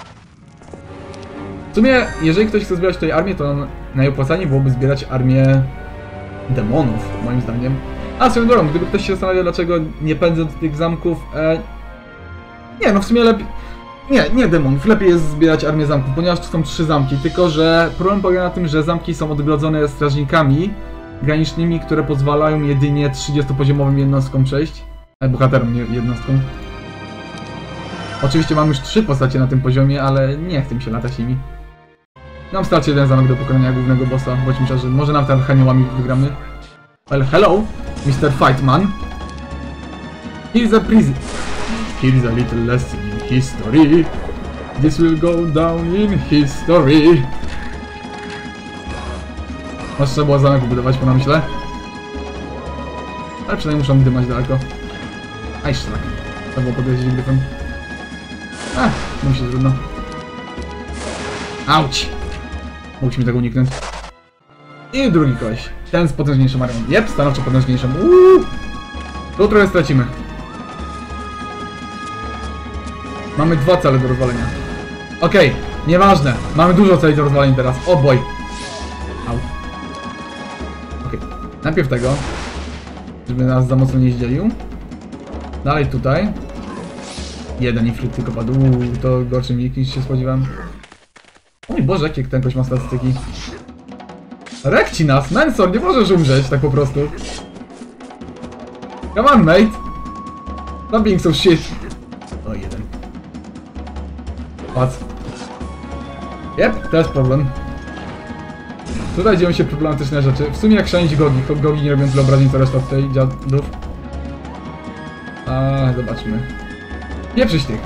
W sumie, jeżeli ktoś chce zbierać tutaj armię, to najopłacalniej byłoby zbierać armię demonów, moim zdaniem. A swoją drogą, gdyby ktoś się zastanawiał, dlaczego nie pędzę do tych zamków, nie, no w sumie lepiej... Nie demonów, lepiej jest zbierać armię zamków, ponieważ tu są 3 zamki, tylko że problem polega na tym, że zamki są odgrodzone strażnikami granicznymi, które pozwalają jedynie 30-poziomowym jednostkom przejść. Bohaterom, nie jednostkom. Oczywiście mam już 3 postacie na tym poziomie, ale nie chcę mi się latać nimi. Nam starczy 1 zamek do pokonania głównego bossa, bądźmy szczerzy, może nawet archaniołami wygramy. Well, hello, Mr. Fightman. Here's a prison. Here's a little lesson in history. This will go down in history. Może trzeba było zamek budować, po namyśle. Ale przynajmniej muszę dymać daleko. Aj, szlak. Trzeba było podjeździć gryfem. Musi się trudno. Auć! Mogliśmy tego uniknąć. I drugi koleś. Ten z potężniejszą armią. Jep, stanowczo potężniejszą. To trochę stracimy. Mamy 2 cele do rozwalenia. Okej, nieważne. Mamy dużo celi do rozwalenia teraz. O boj. Au. Okej, najpierw tego. Żeby nas za mocno nie zdzielił. Dalej tutaj. 1 ifrit tylko padł. To gorszy mik niż się spodziewałem. O mój Boże, jakie ten kość ma statystyki. Rekci nas! Mensor, nie możesz umrzeć tak po prostu. Come on, mate! Stop being so shit. O, 1. Patrz. Jep, to jest problem. Tutaj dzieją się problematyczne rzeczy. W sumie jak szanić gogi. Gogi nie robią tyle obrażeń co reszta tutaj dziadów. Zobaczmy. Pieprzyć tych.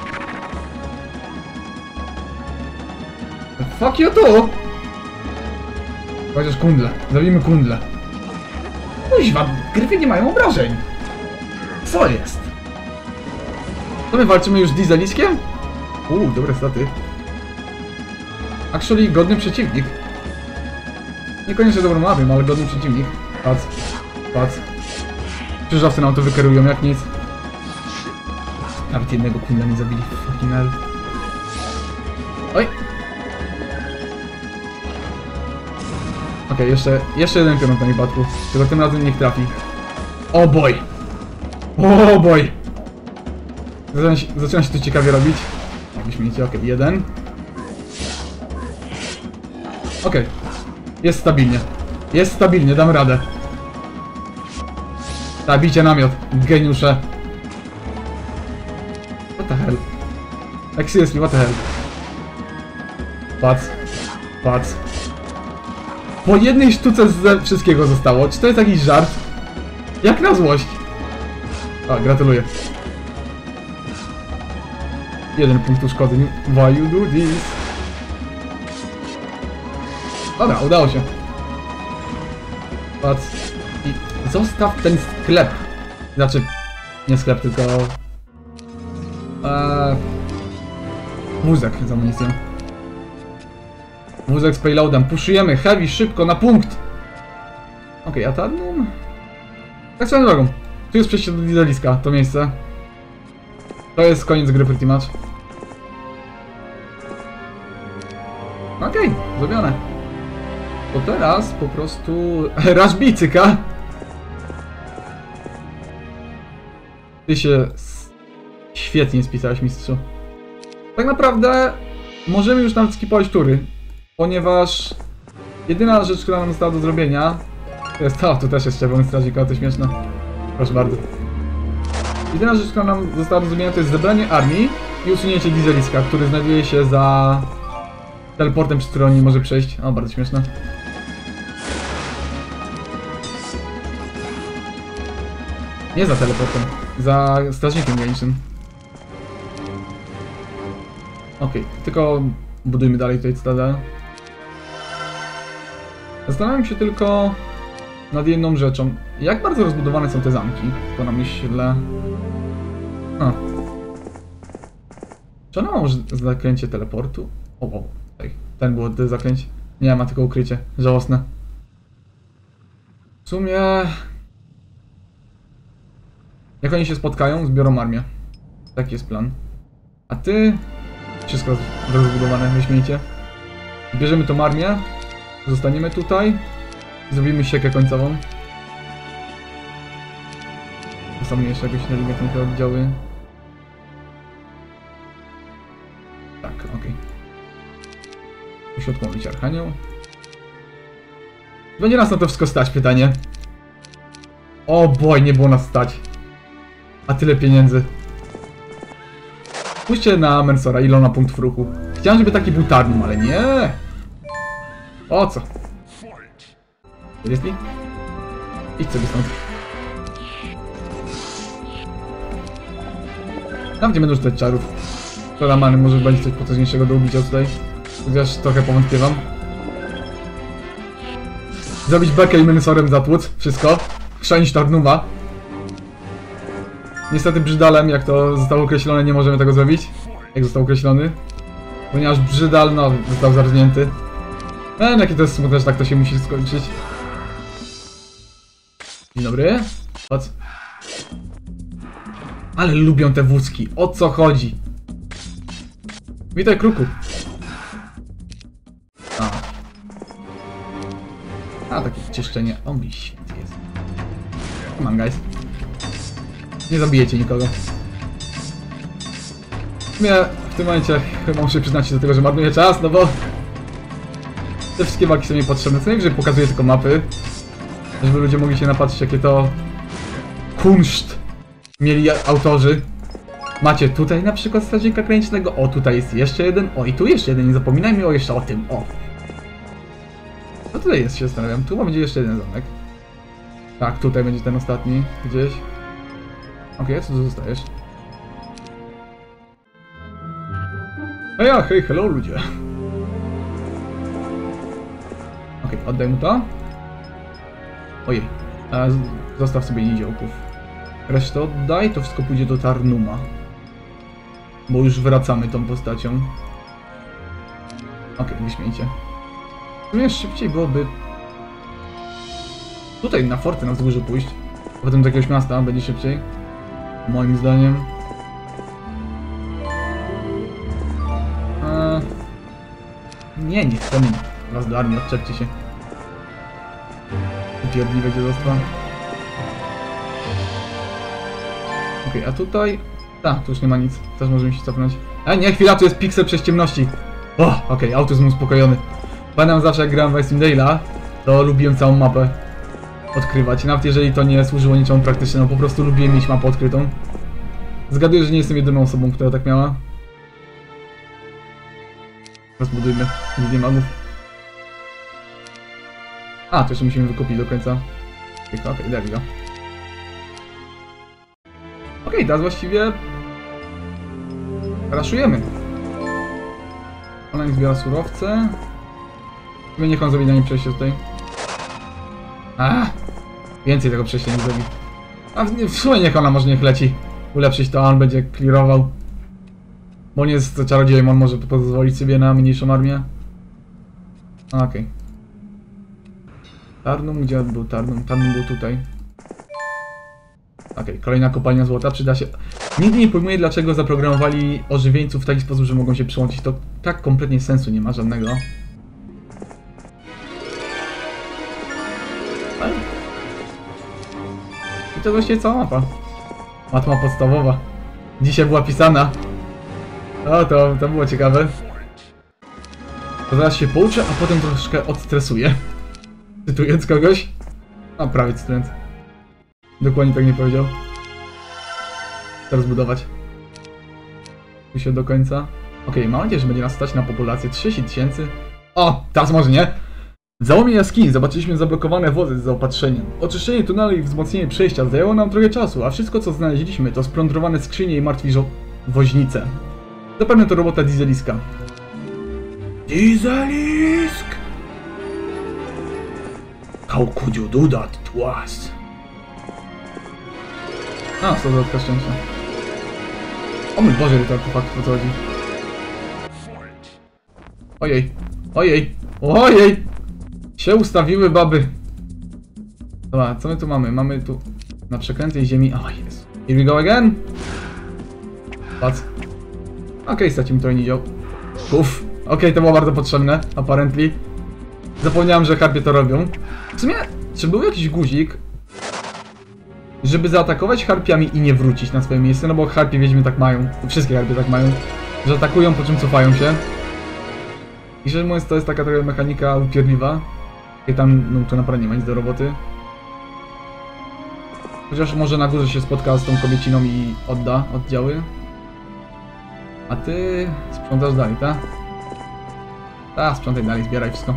Fuck you tu! Chociaż kundle. Zabijmy kundle. Kuźwa, gryfy nie mają obrażeń. Co jest? To my walczymy już z dieseliskiem? Dobre staty. Actually, godny przeciwnik. Niekoniecznie dobrą mapę, ale godny przeciwnik. Patrz. Patrz. Krzyżowcy nam to wykerują jak nic. Nawet jednego kundla nie zabili. Fucking hell. Oj! Okej, jeszcze jeden pion na wypadku. Tylko tym razem niech trafi. O boj! O boj! Zaczyna się to ciekawie robić. Wyśmienicie, okej, 1. Okej. Jest stabilnie. Jest stabilnie, dam radę. Ta, bicie namiot. Geniusze. What the hell? Like seriously, what the hell? Patrz. Patrz. Po jednej sztuce ze wszystkiego zostało. Czy to jest jakiś żart? Jak na złość. Gratuluję. 1 punkt uszkodzeń. Why you do this? Dobra, udało się. Patrz. I zostaw ten sklep. Znaczy, nie sklep, tylko... wózek z amunicją. Wózek z payloadem. Puszujemy heavy szybko na punkt. Okej, a tam... Tak swoją drogą. Tu jest przejście do dieseliska, to miejsce. To jest koniec gry pretty much. Okej, zrobione. To teraz po prostu... Rush bicyka. Ty się... Świetnie spisałeś, mistrzu. Tak naprawdę... Możemy już nawet skipować tury. Ponieważ... Jedyna rzecz, która nam została do zrobienia... To jest to, tu też jest czerwony strażnik, ale to śmieszne. Proszę bardzo. Jedyna rzecz, która nam została do zrobienia, to jest zebranie armii i usunięcie dieseliska, który znajduje się za... teleportem, przez który on nie może przejść. O, bardzo śmieszne. Nie za teleportem, za strażnikiem granicznym. Okej, tylko budujmy dalej tutaj cytadelę. Zastanawiam się tylko nad jedną rzeczą. Jak bardzo rozbudowane są te zamki? To na myślę... A. Czy ona ma może zaklęcie teleportu? O, ten było te zaklęcie. Nie, ma tylko ukrycie. Żałosne. W sumie... Jak oni się spotkają, zbiorą armię. Taki jest plan. A ty... Wszystko rozbudowane, wyśmiejcie. Bierzemy tą armię. Zostaniemy tutaj. Zrobimy siekę końcową. Zostawmy jeszcze jakieś inteligentne oddziały. Tak, okej. W środku ma być Archanioł. Będzie nas na to wszystko stać, pytanie. O boj, nie było nas stać. A tyle pieniędzy. Spójrzcie na Mensora, ile on ma punktów ruchu. Chciałem, żeby taki był Tarnum, ale nie. O co? Jest mi? Idź sobie stąd. Tam gdzie będą rzucać czarów. Many może będzie coś potężniejszego do ubicia tutaj. Chociaż trochę powątpiewam. Zrobić bekę i Mensorem zatłuc. Wszystko. Chrzanić Tarnuma. Niestety Brzydalem, jak to zostało określone, nie możemy tego zrobić. Jak został określony. Ponieważ Brzydal, no, został zarżnięty. Jakie to jest smutne, że tak to się musi skończyć. Dzień dobry. Chodź. Ale lubią te wózki. O co chodzi? Witaj, kruku. A, takie czyszczenie. O mój święty jest. Come on, guys. Nie zabijecie nikogo. W sumie w tym momencie chyba muszę przyznać się do tego, że marnuję czas, no bo te wszystkie walki są niepotrzebne. Co najwyżej pokazuję tylko mapy, żeby ludzie mogli się napatrzeć, jakie to kunszt mieli autorzy. Macie tutaj na przykład strażnika granicznego, o tutaj jest jeszcze jeden, o i tu jeszcze jeden, nie zapominajmy o jeszcze o tym, o. Co tutaj jest, się zastanawiam, tu będzie jeszcze jeden zamek. Tak, tutaj będzie ten ostatni, gdzieś. Okej, co tu zostajesz? Hej, hello ludzie. Okej, oddaj mu to. Ojej, zostaw sobie niziołków. Resztę oddaj, to wszystko pójdzie do Tarnuma. Bo już wracamy tą postacią. Okej, wyśmiejcie. Natomiast szybciej byłoby... Tutaj na fortę na wzgórzu pójść. A potem do jakiegoś miasta będzie szybciej. Moim zdaniem. Nie chcemy was do armii, odczepcie się. Upierdliwe dziadostwa. Okej, a tutaj... Tak, tu już nie ma nic, też możemy się cofnąć. Nie, chwila, tu jest piksel przez ciemności. Okej, autyzm uspokojony. Pamiętam zawsze jak grałem w Icewind Dale'a, to lubiłem całą mapę odkrywać. Nawet jeżeli to nie służyło niczemu praktycznemu, po prostu lubiłem mieć mapę odkrytą. Zgaduję, że nie jestem jedyną osobą, która tak miała. Rozbudujmy Gildię Magów. To jeszcze musimy wykupić do końca. Okej, there we go. Okej, teraz właściwie... raszujemy. Ona mi zbiera surowce. Niech on zrobi na nim przejście tutaj. Więcej tego przejścia nie zrobi. W sumie niech ona może niech leci. Ulepszyć to, a on będzie clearował. Bo nie jest czarodziejem, on może pozwolić sobie na mniejszą armię. Okej. Tarnum, gdzie był Tarnum? Tarnum był tutaj. Okej, kolejna kopalnia złota, przyda się. Nigdy nie pojmuję, dlaczego zaprogramowali ożywieńców w taki sposób, że mogą się przyłączyć. To tak kompletnie sensu nie ma żadnego. I to właściwie cała mapa. Matma podstawowa. Dzisiaj była pisana. To było ciekawe. To zaraz się pouczę, a potem troszkę odstresuję. Cytując kogoś. Prawie cytując. Dokładnie tak nie powiedział. Teraz budować. Tu się do końca. Okej, mam nadzieję, że będzie nas stać na populację 30 000. O, teraz może nie. W załomie jaskini zobaczyliśmy zablokowane wozy z zaopatrzeniem. Oczyszczenie tuneli i wzmocnienie przejścia zajęło nam trochę czasu, a wszystko co znaleźliśmy to splądrowane skrzynie i martwi woźnice. Zapewne to robota Dieseliska. Dieselisk! How could you do that to us? A, co dodatka szczęścia. O mój Boże, ile to artefaktów, o co chodzi? Ojej, ojej, ojej! Się ustawiły baby. Dobra, co my tu mamy? Mamy tu na przekrętej ziemi... O Jezu. Here we go again! Patrz. Okej, straci mi to nie dział. Uff. Okej, to było bardzo potrzebne, apparently. Zapomniałem, że harpie to robią. W sumie, czy był jakiś guzik, żeby zaatakować harpiami i nie wrócić na swoje miejsce? No bo harpie wiedźmy tak mają. Wszystkie harpie tak mają. Że atakują, po czym cofają się. I szczerze mówiąc, to jest taka trochę mechanika upierdliwa. I tam, no to naprawdę nie ma nic do roboty. Chociaż może na górze się spotka z tą kobieciną i odda oddziały. A ty sprzątasz dalej, tak? Tak, sprzątaj dalej, zbieraj wszystko.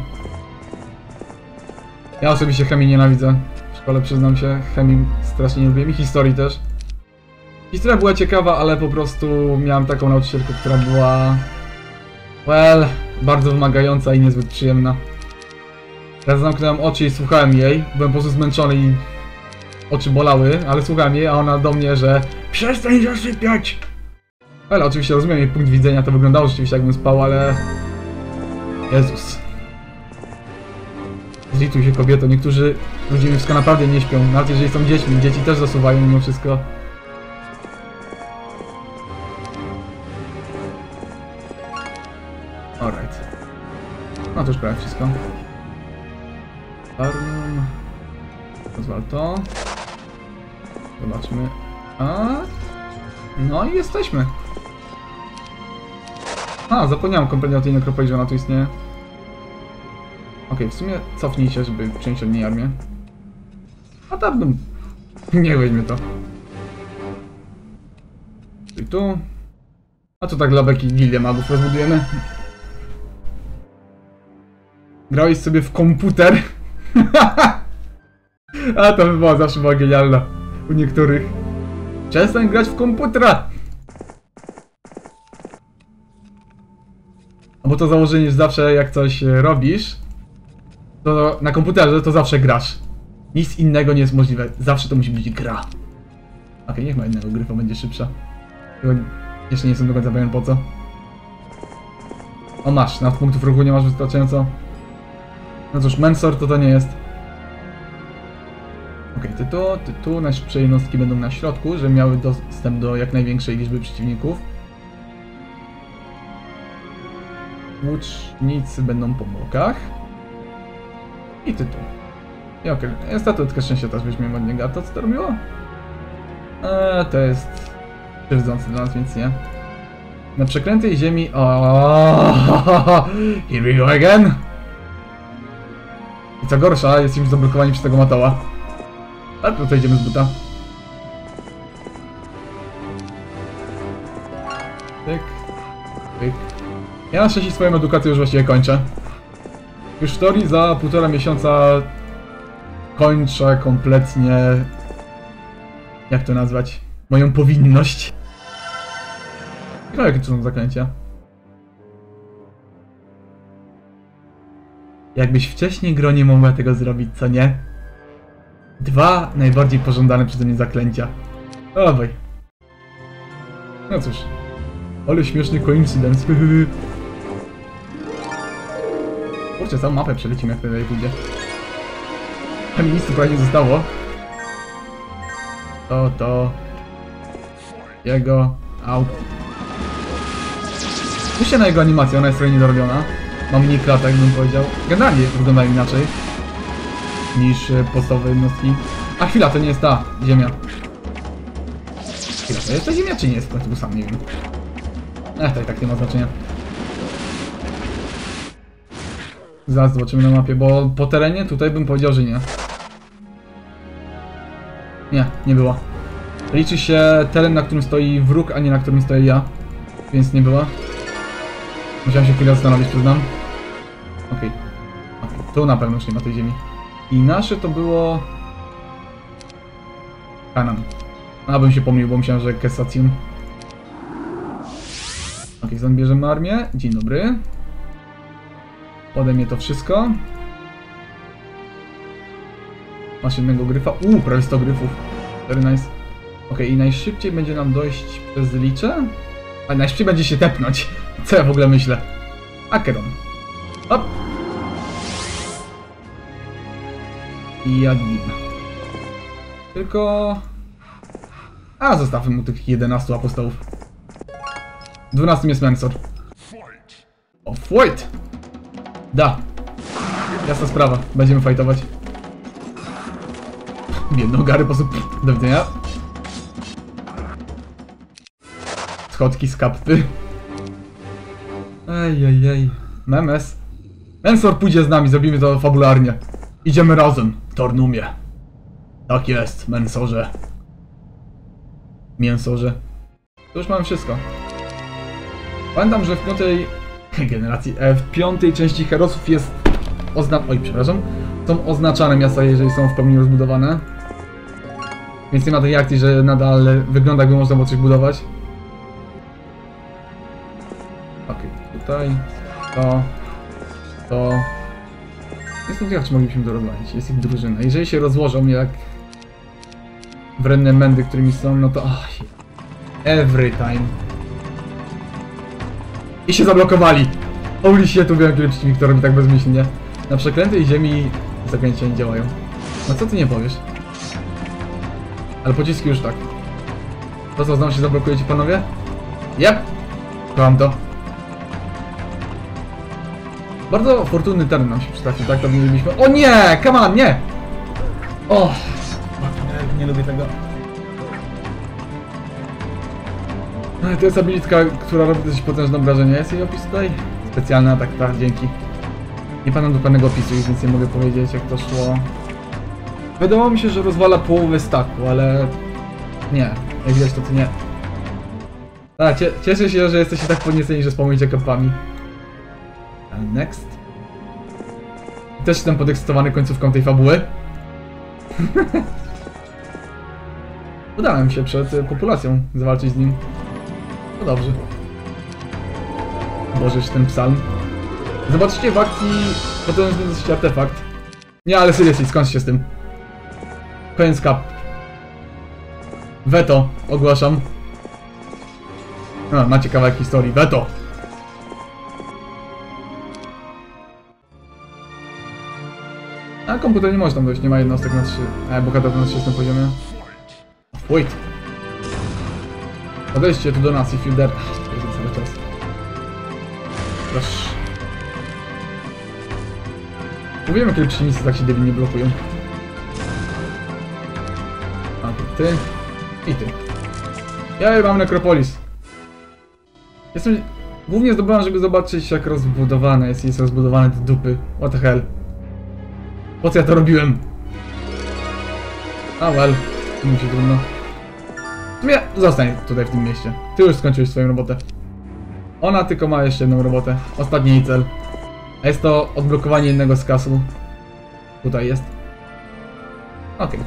Ja osobiście chemii nienawidzę. W szkole przyznam się, chemii strasznie nie lubię i historii też. Historia była ciekawa, ale po prostu miałem taką nauczycielkę, która była... well, bardzo wymagająca i niezbyt przyjemna. Teraz zamknąłem oczy i słuchałem jej. Byłem po prostu zmęczony i oczy bolały, ale słuchałem jej, a ona do mnie, że przestań zasypiać! Ale oczywiście rozumiem jej punkt widzenia, to wyglądało rzeczywiście jakbym spał, ale... Jezus. Zlituj się kobieto, niektórzy ludzie wszystko naprawdę nie śpią, nawet jeżeli są dziećmi, dzieci też zasuwają mimo wszystko. Alright. No to już prawie wszystko. Farnum. Pozwal to. Zobaczmy. A. No i jesteśmy. A, zapomniałem kompletnie o tej nekropolii, że ona tu istnieje. Okej, w sumie cofnij się, żeby przenieść od niej armię. A tam bym... niech weźmie to. I tu. A tu tak dla beki gildię magów rozbudujemy. Grałeś sobie w komputer. A to by była zawsze była genialna. U niektórych. Przestań grać w komputera! No bo to założenie, że zawsze jak coś robisz, to na komputerze to zawsze grasz. Nic innego nie jest możliwe. Zawsze to musi być gra. Okej, niech ma jednego gryfa, będzie szybsza. Tylko jeszcze nie jestem do końca pewien po co. O masz, nawet punktów ruchu nie masz wystarczająco. No cóż, Mensor to nie jest. Okej, ty tu, najszybsze jednostki będą na środku, żeby miały dostęp do jak największej liczby przeciwników. Łucznicy będą po bokach. I ty tu. I okej, statuetkę szczęścia też weźmiemy od niego. A to co to robiło? To jest krzywdzące dla nas, więc nie. Na przeklętej ziemi... O, here we go again! I co gorsza, jesteśmy zablokowani przez tego matoła. Ale to idziemy z buta. Pyk. Pyk. Ja na szczęście swoją edukację już właściwie kończę. Już w teorii za 1,5 miesiąca kończę kompletnie... jak to nazwać? Moją powinność. No jakie to są zaklęcia? Jakbyś wcześniej gro nie mogła tego zrobić, co nie? 2 najbardziej pożądane przeze mnie zaklęcia. Obaj. No cóż. Ale śmieszny coincidence. Kurczę, całą mapę przelecimy, jak to dalej pójdzie. A mi nic tu prawie nie zostało. To... Jego... Out. Myślę na jego animację, ona jest trochę niedorobiona. Ma mniej klatek, bym powiedział. Generalnie wyglądają inaczej niż podstawowe jednostki. A chwila, to nie jest ta ziemia. Chwila, to jest ta ziemia, czy nie jest? To sam nie wiem. To i tak nie ma znaczenia. Zaraz zobaczymy na mapie, bo po terenie tutaj bym powiedział, że nie. Nie było. Liczy się teren, na którym stoi wróg, a nie na którym stoję ja. Więc nie była. Musiałem się chwilę zastanowić, przyznam. Okej. Tu na pewno już nie ma tej ziemi. I nasze to było... Kanan. Abym się pomylił, bo myślałem, że Kesacjum. Okej, stąd bierzemy armię. Dzień dobry. Ode mnie to wszystko. Masz jednego gryfa. Prawie 100 gryfów. Very nice. Okej, i najszybciej będzie nam dojść przez licze? A najszybciej będzie się tepnąć. Co ja w ogóle myślę? Acheron. Hop. I Jagin. Tylko... zostawmy mu tych 11 apostołów. 12 jest Mensor. O, fight! Da. Jasna sprawa. Będziemy fightować. Biedny Gary po prostu... Do widzenia. Schodki z kapty. Ej. Memes. Mensor pójdzie z nami, zrobimy to fabularnie. Idziemy razem, Tornumie. Tak jest, Mensorze. Mięsorze. To już mamy wszystko. Pamiętam, że w 5. generacji, w 5. części Herosów jest są oznaczane miasta, jeżeli są w pełni rozbudowane. Więc nie ma takiej akcji, że nadal wygląda, jakby można było coś budować. Okej, tutaj. To... Jestem ciekaw, czy moglibyśmy to rozwalić. Jest ich drużyna. Jeżeli się rozłożą jak wrenne mędy, którymi są, no to... every time. I się zablokowali! Holy shit, tu wiem, kiedy przeciwnik to robi tak bezmyślnie. Na przeklętej ziemi zaklęcia nie działają. No co ty nie powiesz? Ale pociski już tak. To co, znowu się zablokujecie, panowie? Jep! Kocham to. Bardzo fortunny teren nam się przytrafił, tak? To mielibyśmy... O nie! Come on, nie! O! Nie lubię tego. To jest abilitka, która robi dość potężne obrażenie. Jest jej opis tutaj? Specjalny atak, tak, dzięki. Nie pamiętam dokładnego opisu, więc nie mogę powiedzieć, jak to szło. Wydawało mi się, że rozwala połowę stacku, ale... Nie, jak widać to nie. Cieszę się, że jesteście tak podnieceni, że wspomnicie kapami. Next. Też jestem podekscytowany końcówką tej fabuły. Udałem się przed populacją zawalczyć z nim. No dobrze. Bożeż ten psalm. Zobaczcie w akcji potężny dosyć artefakt. Nie, ale seriously, skąd się z tym? Koniec kap. Veto ogłaszam. Macie kawałek historii. Veto! A komputer nie może tam dojść, nie ma jednostek na 3. Bohater na 30 poziomie. Wait! Odejdźcie tu do nas i fielder. Jest cały czas. Proszę. Mówiłem, kiedy przeciwnicy tak się debilnie blokują. A ty i ty. Ja mam Nekropolis. Głównie zdobyłem, żeby zobaczyć, jak rozbudowane jest rozbudowane te dupy. What the hell. Po co ja to robiłem? Well, mi się trudno. W sumie zostań tutaj w tym mieście. Ty już skończyłeś swoją robotę. Ona tylko ma jeszcze jedną robotę. Ostatni jej cel. A jest to odblokowanie jednego z castle. Tutaj jest. Okej.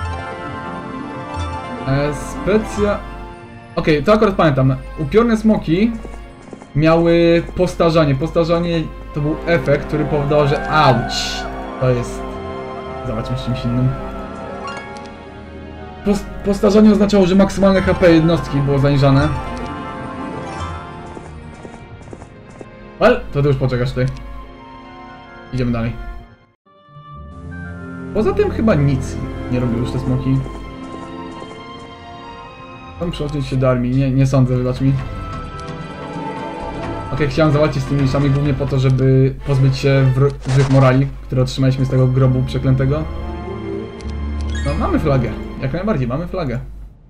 Okej, to akurat pamiętam. Upiorne smoki miały postarzanie. Postarzanie to był efekt, który powodował, że auć! To jest... Zobaczmy z czymś innym. Postarzanie oznaczało, że maksymalne HP jednostki było zaniżane. Well, to ty już poczekasz tutaj. Idziemy dalej. Poza tym chyba nic nie robiły już te smoki. Chcę przełączyć się do armii. Nie sądzę, wybacz mi. Okej, chciałem zawalczyć z tymi liczami głównie po to, żeby pozbyć się złych morali, które otrzymaliśmy z tego grobu przeklętego. No, mamy flagę. Jak najbardziej, mamy flagę.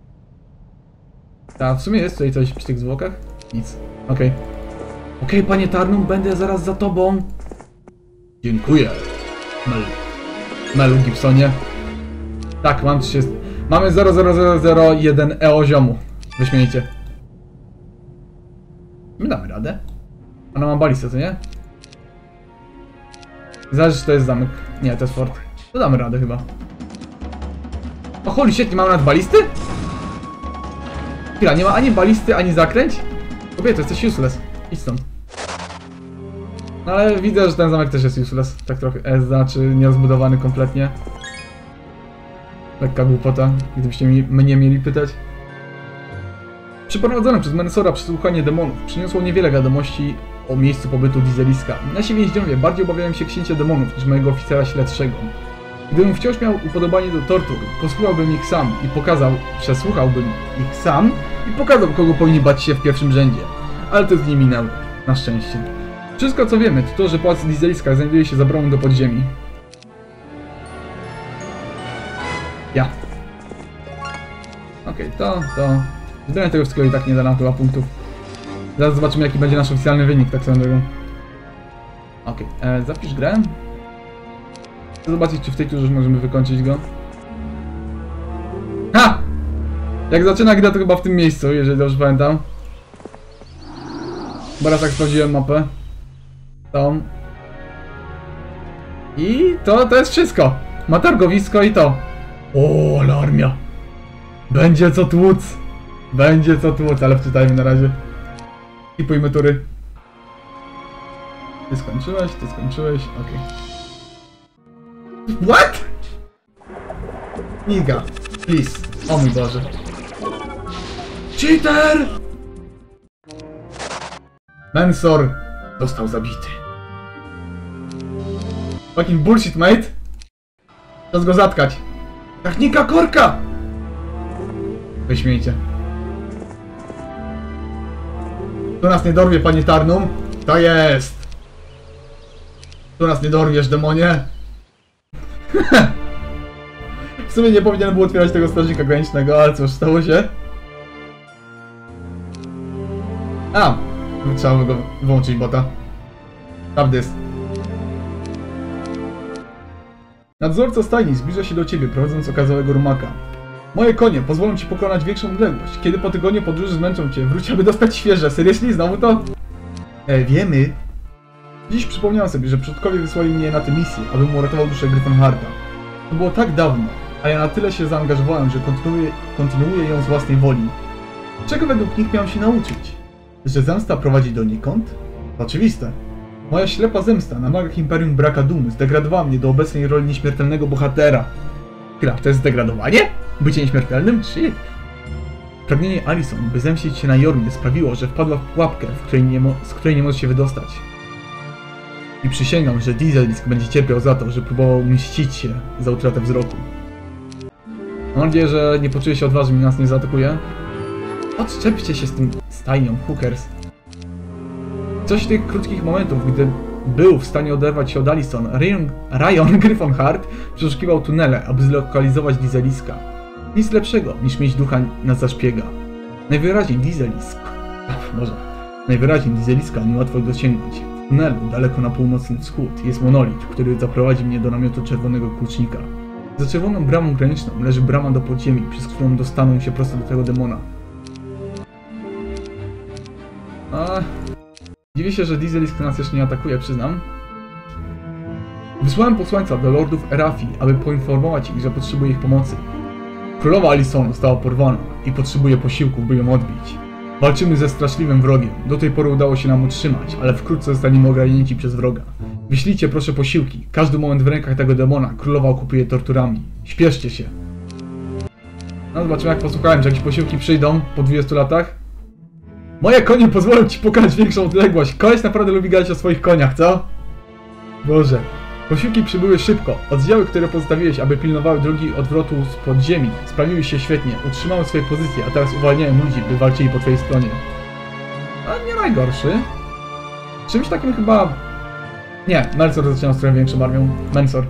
A w sumie jest tutaj coś przy tych zwłokach? Nic. Okej. Okej, panie Tarnum, będę zaraz za tobą. Dziękuję. Melu Gibsonie. Tak, mam 30. Mamy 00001 EO ziomu. Wyśmienicie. My damy radę. Ona ma balistę, co nie? Zależy, czy to jest zamek. Nie, to jest fort. To damy radę chyba. O holy shit, nie mamy nawet balisty? Chwila, nie ma ani balisty, ani zakręć? Kobieto, jesteś useless. Idź stąd. No ale widzę, że ten zamek też jest useless. Tak trochę, znaczy nierozbudowany kompletnie. Lekka głupota, gdybyście mnie mieli pytać. Przeprowadzone przez Mensora przesłuchanie demonów przyniosło niewiele wiadomości o miejscu pobytu Dieseliska. Nasi więźniowie bardziej obawiają się księcia demonów niż mojego oficera śledczego. Gdybym wciąż miał upodobanie do tortur, przesłuchałbym ich sam i pokazał, kogo powinni bać się w pierwszym rzędzie. Ale to z nimi minęło, na szczęście. Wszystko co wiemy to to, że pałac Dieseliska znajduje się za bramą do podziemi. Ja. Okej, to... Zbieranie tego wszystkiego i tak nie da nam chyba punktów. Zaraz zobaczymy jaki będzie nasz oficjalny wynik, tak swoją drogą. Okej, zapisz grę. Chcę zobaczyć czy w tej turze już możemy wykończyć go. Ha! Jak zaczyna gra to chyba w tym miejscu, jeżeli dobrze pamiętam. Bo raz tak sprawdziłem mapę. Tą. I to jest wszystko. Ma targowisko i to. O, ale armia. Będzie co tłuc. Będzie co tłuc, ale wczytajmy na razie. I pójmy tury. Ty skończyłeś, okej. What? Niga, please. O mój Boże. Cheater! Mensor został zabity. Fucking bullshit, mate. Czas go zatkać. Technika korka! Wyśmiejcie. Tu nas nie dorwie, panie Tarnum. To jest. Tu nas nie dorwiesz, demonie. W sumie nie powinienem było otwierać tego strażnika granicznego, ale cóż, stało się. A! Trzeba go wyłączyć bota. Tam jest. Nadzorca stajni zbliża się do ciebie, prowadząc okazałego rumaka. Moje konie pozwolą ci pokonać większą odległość. Kiedy po tygodniu podróży zmęczą cię, wróć aby dostać świeże. Seriously? Znowu to? Wiemy. Dziś przypomniałem sobie, że przodkowie wysłali mnie na tę misję, abym uratował duszę Gryfonharta. To było tak dawno, a ja na tyle się zaangażowałem, że kontynuuję ją z własnej woli. Czego według nich miałem się nauczyć? Że zemsta prowadzi donikąd? Oczywiste. Moja ślepa zemsta na magach Imperium Brakadum zdegradowała mnie do obecnej roli nieśmiertelnego bohatera. Chwila, to jest zdegradowanie? Bycie nieśmiertelnym? Shit. Pragnienie Alison, by zemścić się na Jormie sprawiło, że wpadła w pułapkę, z której nie może się wydostać. I przysięgam, że Dieselisk będzie cierpiał za to, że próbował mścić się za utratę wzroku. Mam nadzieję, że nie poczuje się odważny i nas nie zaatakuje. Odczepcie się z tym stajnią, hookers. Coś tych krótkich momentów, gdy był w stanie oderwać się od Alison, Ryan Gryfonhart przeszukiwał tunele, aby zlokalizować Dieseliska. Nic lepszego niż mieć ducha na zaszpiega. Najwyraźniej Dieseliska niełatwo dosięgnąć. W tunelu, daleko na północny wschód, jest monolit, który zaprowadzi mnie do namiotu Czerwonego Klucznika. Za czerwoną bramą graniczną leży brama do podziemi, przez którą dostaną się prosto do tego demona. Dziwię się, że Dieselisk nas jeszcze nie atakuje, przyznam. Wysłałem posłańca do lordów Erafi, aby poinformować ich, że potrzebuje ich pomocy. Królowa Alison została porwana i potrzebuje posiłków, by ją odbić. Walczymy ze straszliwym wrogiem. Do tej pory udało się nam utrzymać, ale wkrótce zostaniemy ogarnięci przez wroga. Wyślijcie proszę posiłki. Każdy moment w rękach tego demona królowa okupuje torturami. Śpieszcie się. No zobaczymy, jak posłuchałem, że jakieś posiłki przyjdą po 20 latach. Moje konie pozwolą ci pokonać większą odległość. Koleś naprawdę lubi gadać o swoich koniach, co? Boże. Posiłki przybyły szybko. Oddziały, które pozostawiłeś, aby pilnowały drogi odwrotu z podziemi, sprawiły się świetnie. Utrzymały swoje pozycje, a teraz uwalniają ludzi, by walczyli po twojej stronie. A nie najgorszy. Czymś takim chyba... Nie, Mensor zaczyna z trochę większą armią. Mensor.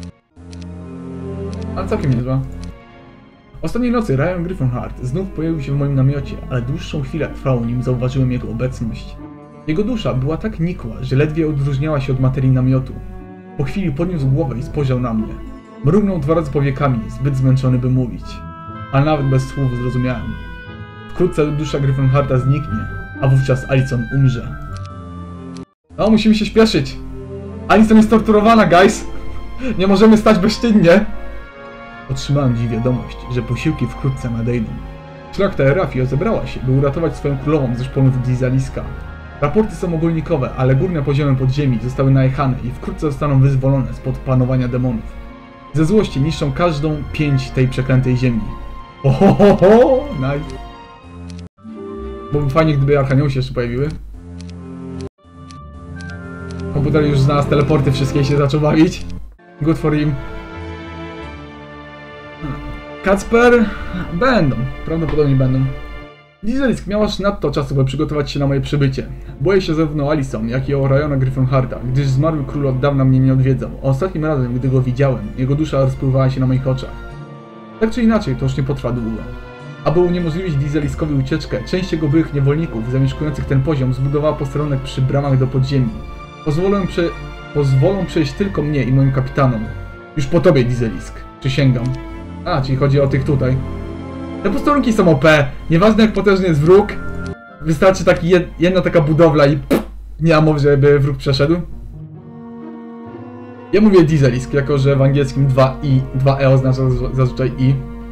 Ale całkiem niezła. Ostatniej nocy Ryan Gryfonhart znów pojawił się w moim namiocie, ale dłuższą chwilę trwało, nim zauważyłem jego obecność. Jego dusza była tak nikła, że ledwie odróżniała się od materii namiotu. Po chwili podniósł głowę i spojrzał na mnie. Mrugnął 2 razy powiekami, zbyt zmęczony by mówić. Ale nawet bez słów zrozumiałem. Wkrótce dusza Gryfonharta zniknie, a wówczas Alison umrze. No, musimy się śpieszyć. Alicent jest torturowana, guys. Nie możemy stać bezczynnie. Otrzymałem dziś wiadomość, że posiłki wkrótce nadejdą. Szlachta Erafio zebrała się, by uratować swoją królową ze szponów Dizaliska. Raporty są ogólnikowe, ale górne poziomy podziemi zostały najechane i wkrótce zostaną wyzwolone spod panowania demonów. Ze złości niszczą każdą pięć tej przeklętej ziemi. Ohohoho, nice. Byłoby fajnie, gdyby Archanioły się jeszcze pojawiły. Komputer już znalazł teleporty, wszystkie się zaczął bawić. Good for him. Kacper... Będą. Prawdopodobnie będą. Dizelisk, miałaś nadto czasu, by przygotować się na moje przybycie. Boję się zarówno Alison, jak i Oriona Gryffenharta, gdyż zmarły król od dawna mnie nie odwiedzał. Ostatnim razem, gdy go widziałem, jego dusza rozpływała się na moich oczach. Tak czy inaczej, to już nie potrwa długo. Aby uniemożliwić Dizeliskowi ucieczkę, część jego byłych niewolników zamieszkujących ten poziom zbudowała posterunek przy bramach do podziemi. Pozwolą przejść tylko mnie i moim kapitanom. Już po tobie, Dizelisk. Przysięgam. A, czyli chodzi o tych tutaj. Te posterunki są OP. Nieważne jak potężny jest wróg. Wystarczy jedna taka budowla i nie ma mowy, żeby wróg przeszedł. Ja mówię Dizelisk, jako że w angielskim 2E oznacza zazwyczaj I.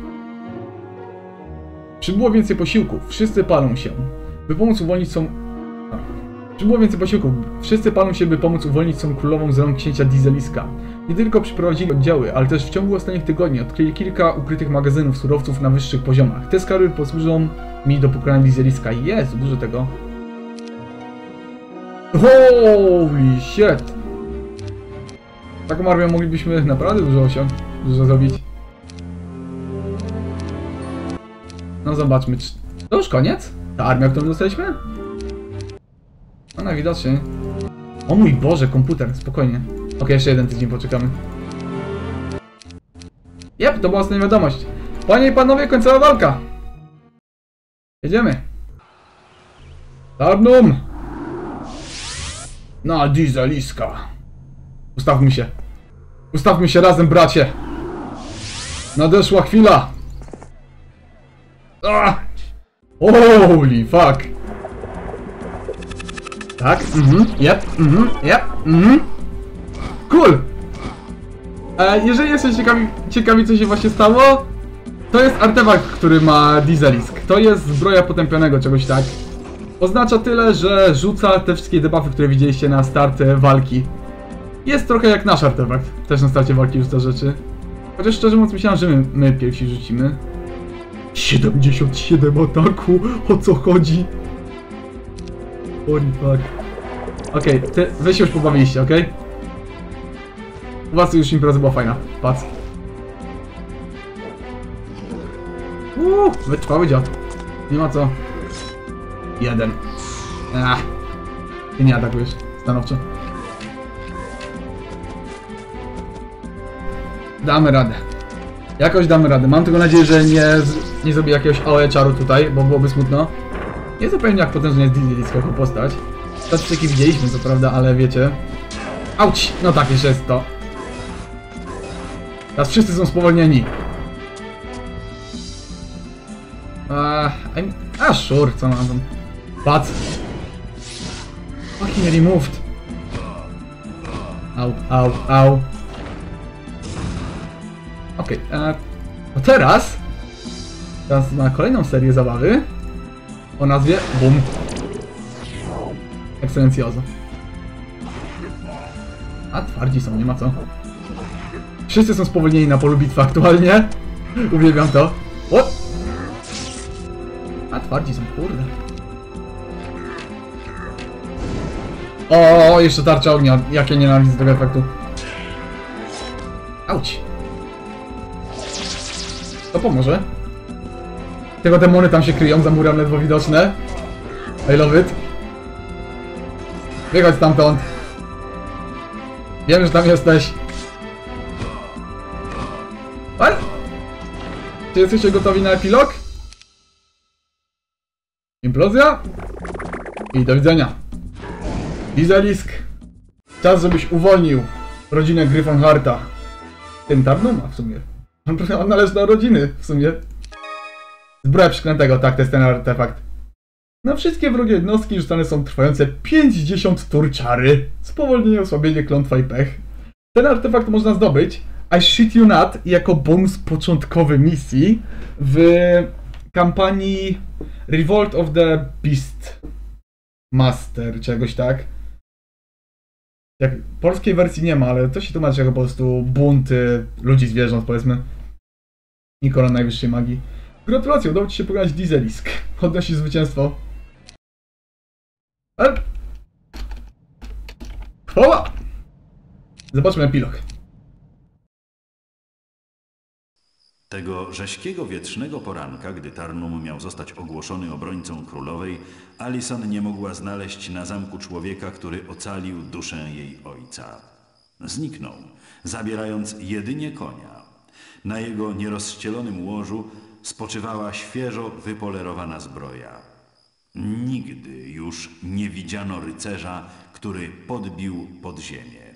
Przybyło więcej posiłków. Wszyscy palą się, by pomóc uwolnić Przybyło więcej posiłków. Wszyscy palą się, by pomóc uwolnić swą królową z rąk księcia Dizeliska. Nie tylko przyprowadzili oddziały, ale też w ciągu ostatnich tygodni odkryli kilka ukrytych magazynów surowców na wyższych poziomach. Te skarby posłużą mi do pokonania Dizeliska. Jezu, dużo tego. Holy shit! Taką armią moglibyśmy naprawdę dużo zrobić. No zobaczmy, czy... To już koniec? Ta armia, którą dostaliśmy? No najwidoczniej. O mój Boże, komputer, spokojnie. Ok, jeszcze jeden tydzień poczekamy. Jep, to była ostatnia wiadomość. Panie i panowie, końcowa walka. Jedziemy. Tarnum! Na Dizeliska. Ustawmy się. Ustawmy się razem, bracie. Nadeszła chwila. Ah! Holy fuck. Tak, Cool! Jeżeli jesteście ciekawi co się właśnie stało, to jest artefakt, który ma Dizelisk. To jest zbroja potępionego, czegoś tak. Oznacza tyle, że rzuca te wszystkie debuffy, które widzieliście na start walki. Jest trochę jak nasz artefakt. Też na starcie walki rzuca rzeczy. Chociaż szczerze mówiąc myślałem, że my pierwsi rzucimy. 77 ataku! O co chodzi? Holy fuck. Okej, wy się już pobawiliście, okej? U was już impreza była fajna. Patrz. Wytrwały dziad. Nie ma co. Jeden. Ty nie atakujesz. Stanowczo. Damy radę. Jakoś damy radę. Mam tylko nadzieję, że nie zrobię jakiegoś AOE czaru tutaj, bo byłoby smutno. Nie zapewne jak potężnie jest Dizelisk jako postać. Statystyki widzieliśmy co prawda, ale wiecie. Auć! No tak, jeszcze jest to. Teraz wszyscy są spowolnieni. Sure, co mam tam? Patrz! Fucking removed! Au. Okej, to teraz na kolejną serię zabawy o nazwie BUM! Ekscelencjozo. A twardzi są, nie ma co. Wszyscy są spowolnieni na polu bitwy aktualnie. Uwielbiam to. What? A twardzi są, kurde. O, jeszcze tarcza ognia. Jak ja nienawidzę tego efektu. Auć. To pomoże. Tego demony tam się kryją, za murem ledwo widoczne. I love it. Wychodź stamtąd. Wiem, że tam jesteś. What? Czy jesteście gotowi na epilog? Implozja? I do widzenia. Dizelisk. Czas, żebyś uwolnił rodzinę Gryffenharta. Tym Tarnuma w sumie. On należy do rodziny w sumie. Zbroja przeklętego, tak, to jest ten artefakt. Na wszystkie wrogie jednostki rzucane są trwające 50 tur czary. Spowolnienie, osłabienie, klątwa i pech. Ten artefakt można zdobyć, I shit you not, jako bonus początkowy misji w kampanii Revolt of the Beast Master, czegoś tak. Jak polskiej wersji nie ma, ale to się tłumaczy jako po prostu bunty ludzi zwierząt, powiedzmy. Nikola najwyższej magii. Gratulacje, udało ci się pokonać Dieselisk. Odnosisz zwycięstwo. Ale... Chwała! Zobaczmy epilog. Tego rześkiego wietrznego poranka, gdy Tarnum miał zostać ogłoszony obrońcą królowej, Alicent nie mogła znaleźć na zamku człowieka, który ocalił duszę jej ojca. Zniknął, zabierając jedynie konia. Na jego nierozścielonym łożu spoczywała świeżo wypolerowana zbroja. Nigdy już nie widziano rycerza, który podbił pod ziemię.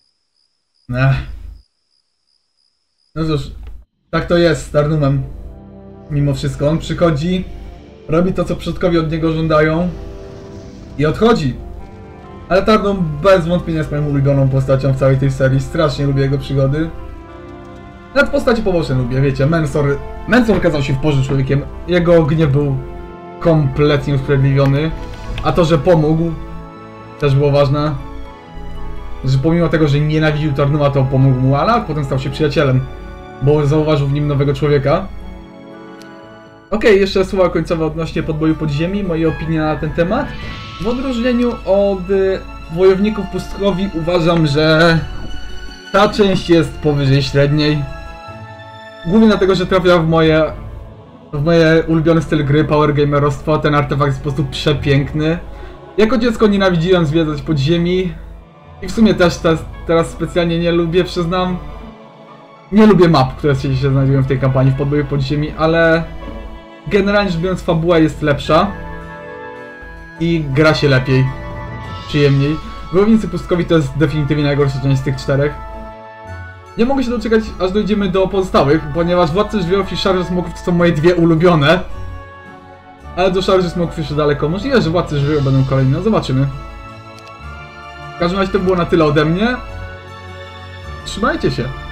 No cóż, tak to jest z Tarnumem. Mimo wszystko, on przychodzi, robi to, co przodkowie od niego żądają i odchodzi. Ale Tarnum bez wątpienia jest moją ulubioną postacią w całej tej serii. Strasznie lubię jego przygody. Nawet postacie poboczne lubię, wiecie. Mensor okazał się w porze człowiekiem. Jego gniew był kompletnie usprawiedliwiony. A to, że pomógł, też było ważne. Że pomimo tego, że nienawidził Tarnuma, to pomógł mu, ale potem stał się przyjacielem. Bo zauważył w nim nowego człowieka. Okej, jeszcze słowa końcowe odnośnie podboju podziemi, moje opinie na ten temat. W odróżnieniu od wojowników pustkowi uważam, że ta część jest powyżej średniej. Głównie dlatego, że trafia w moje ulubione styl gry, power gamerostwo. Ten artefakt jest po prostu przepiękny. Jako dziecko nienawidziłem zwiedzać podziemi. I w sumie też teraz specjalnie nie lubię, przyznam. Nie lubię map, które się znajdują w tej kampanii w podboju podziemi, ale generalnie rzecz biorąc fabuła jest lepsza i gra się lepiej, przyjemniej. Wojownicy pustkowi to jest definitywnie najgorsza część z tych czterech. Nie mogę się doczekać, aż dojdziemy do pozostałych, ponieważ Władcy Żywiołów i Szarże Smoków to są moje dwie ulubione. Ale do Szarży Smoków jeszcze daleko. Możliwe, że Władcy Żywiołów będą kolejne, zobaczymy. W każdym razie to było na tyle ode mnie. Trzymajcie się.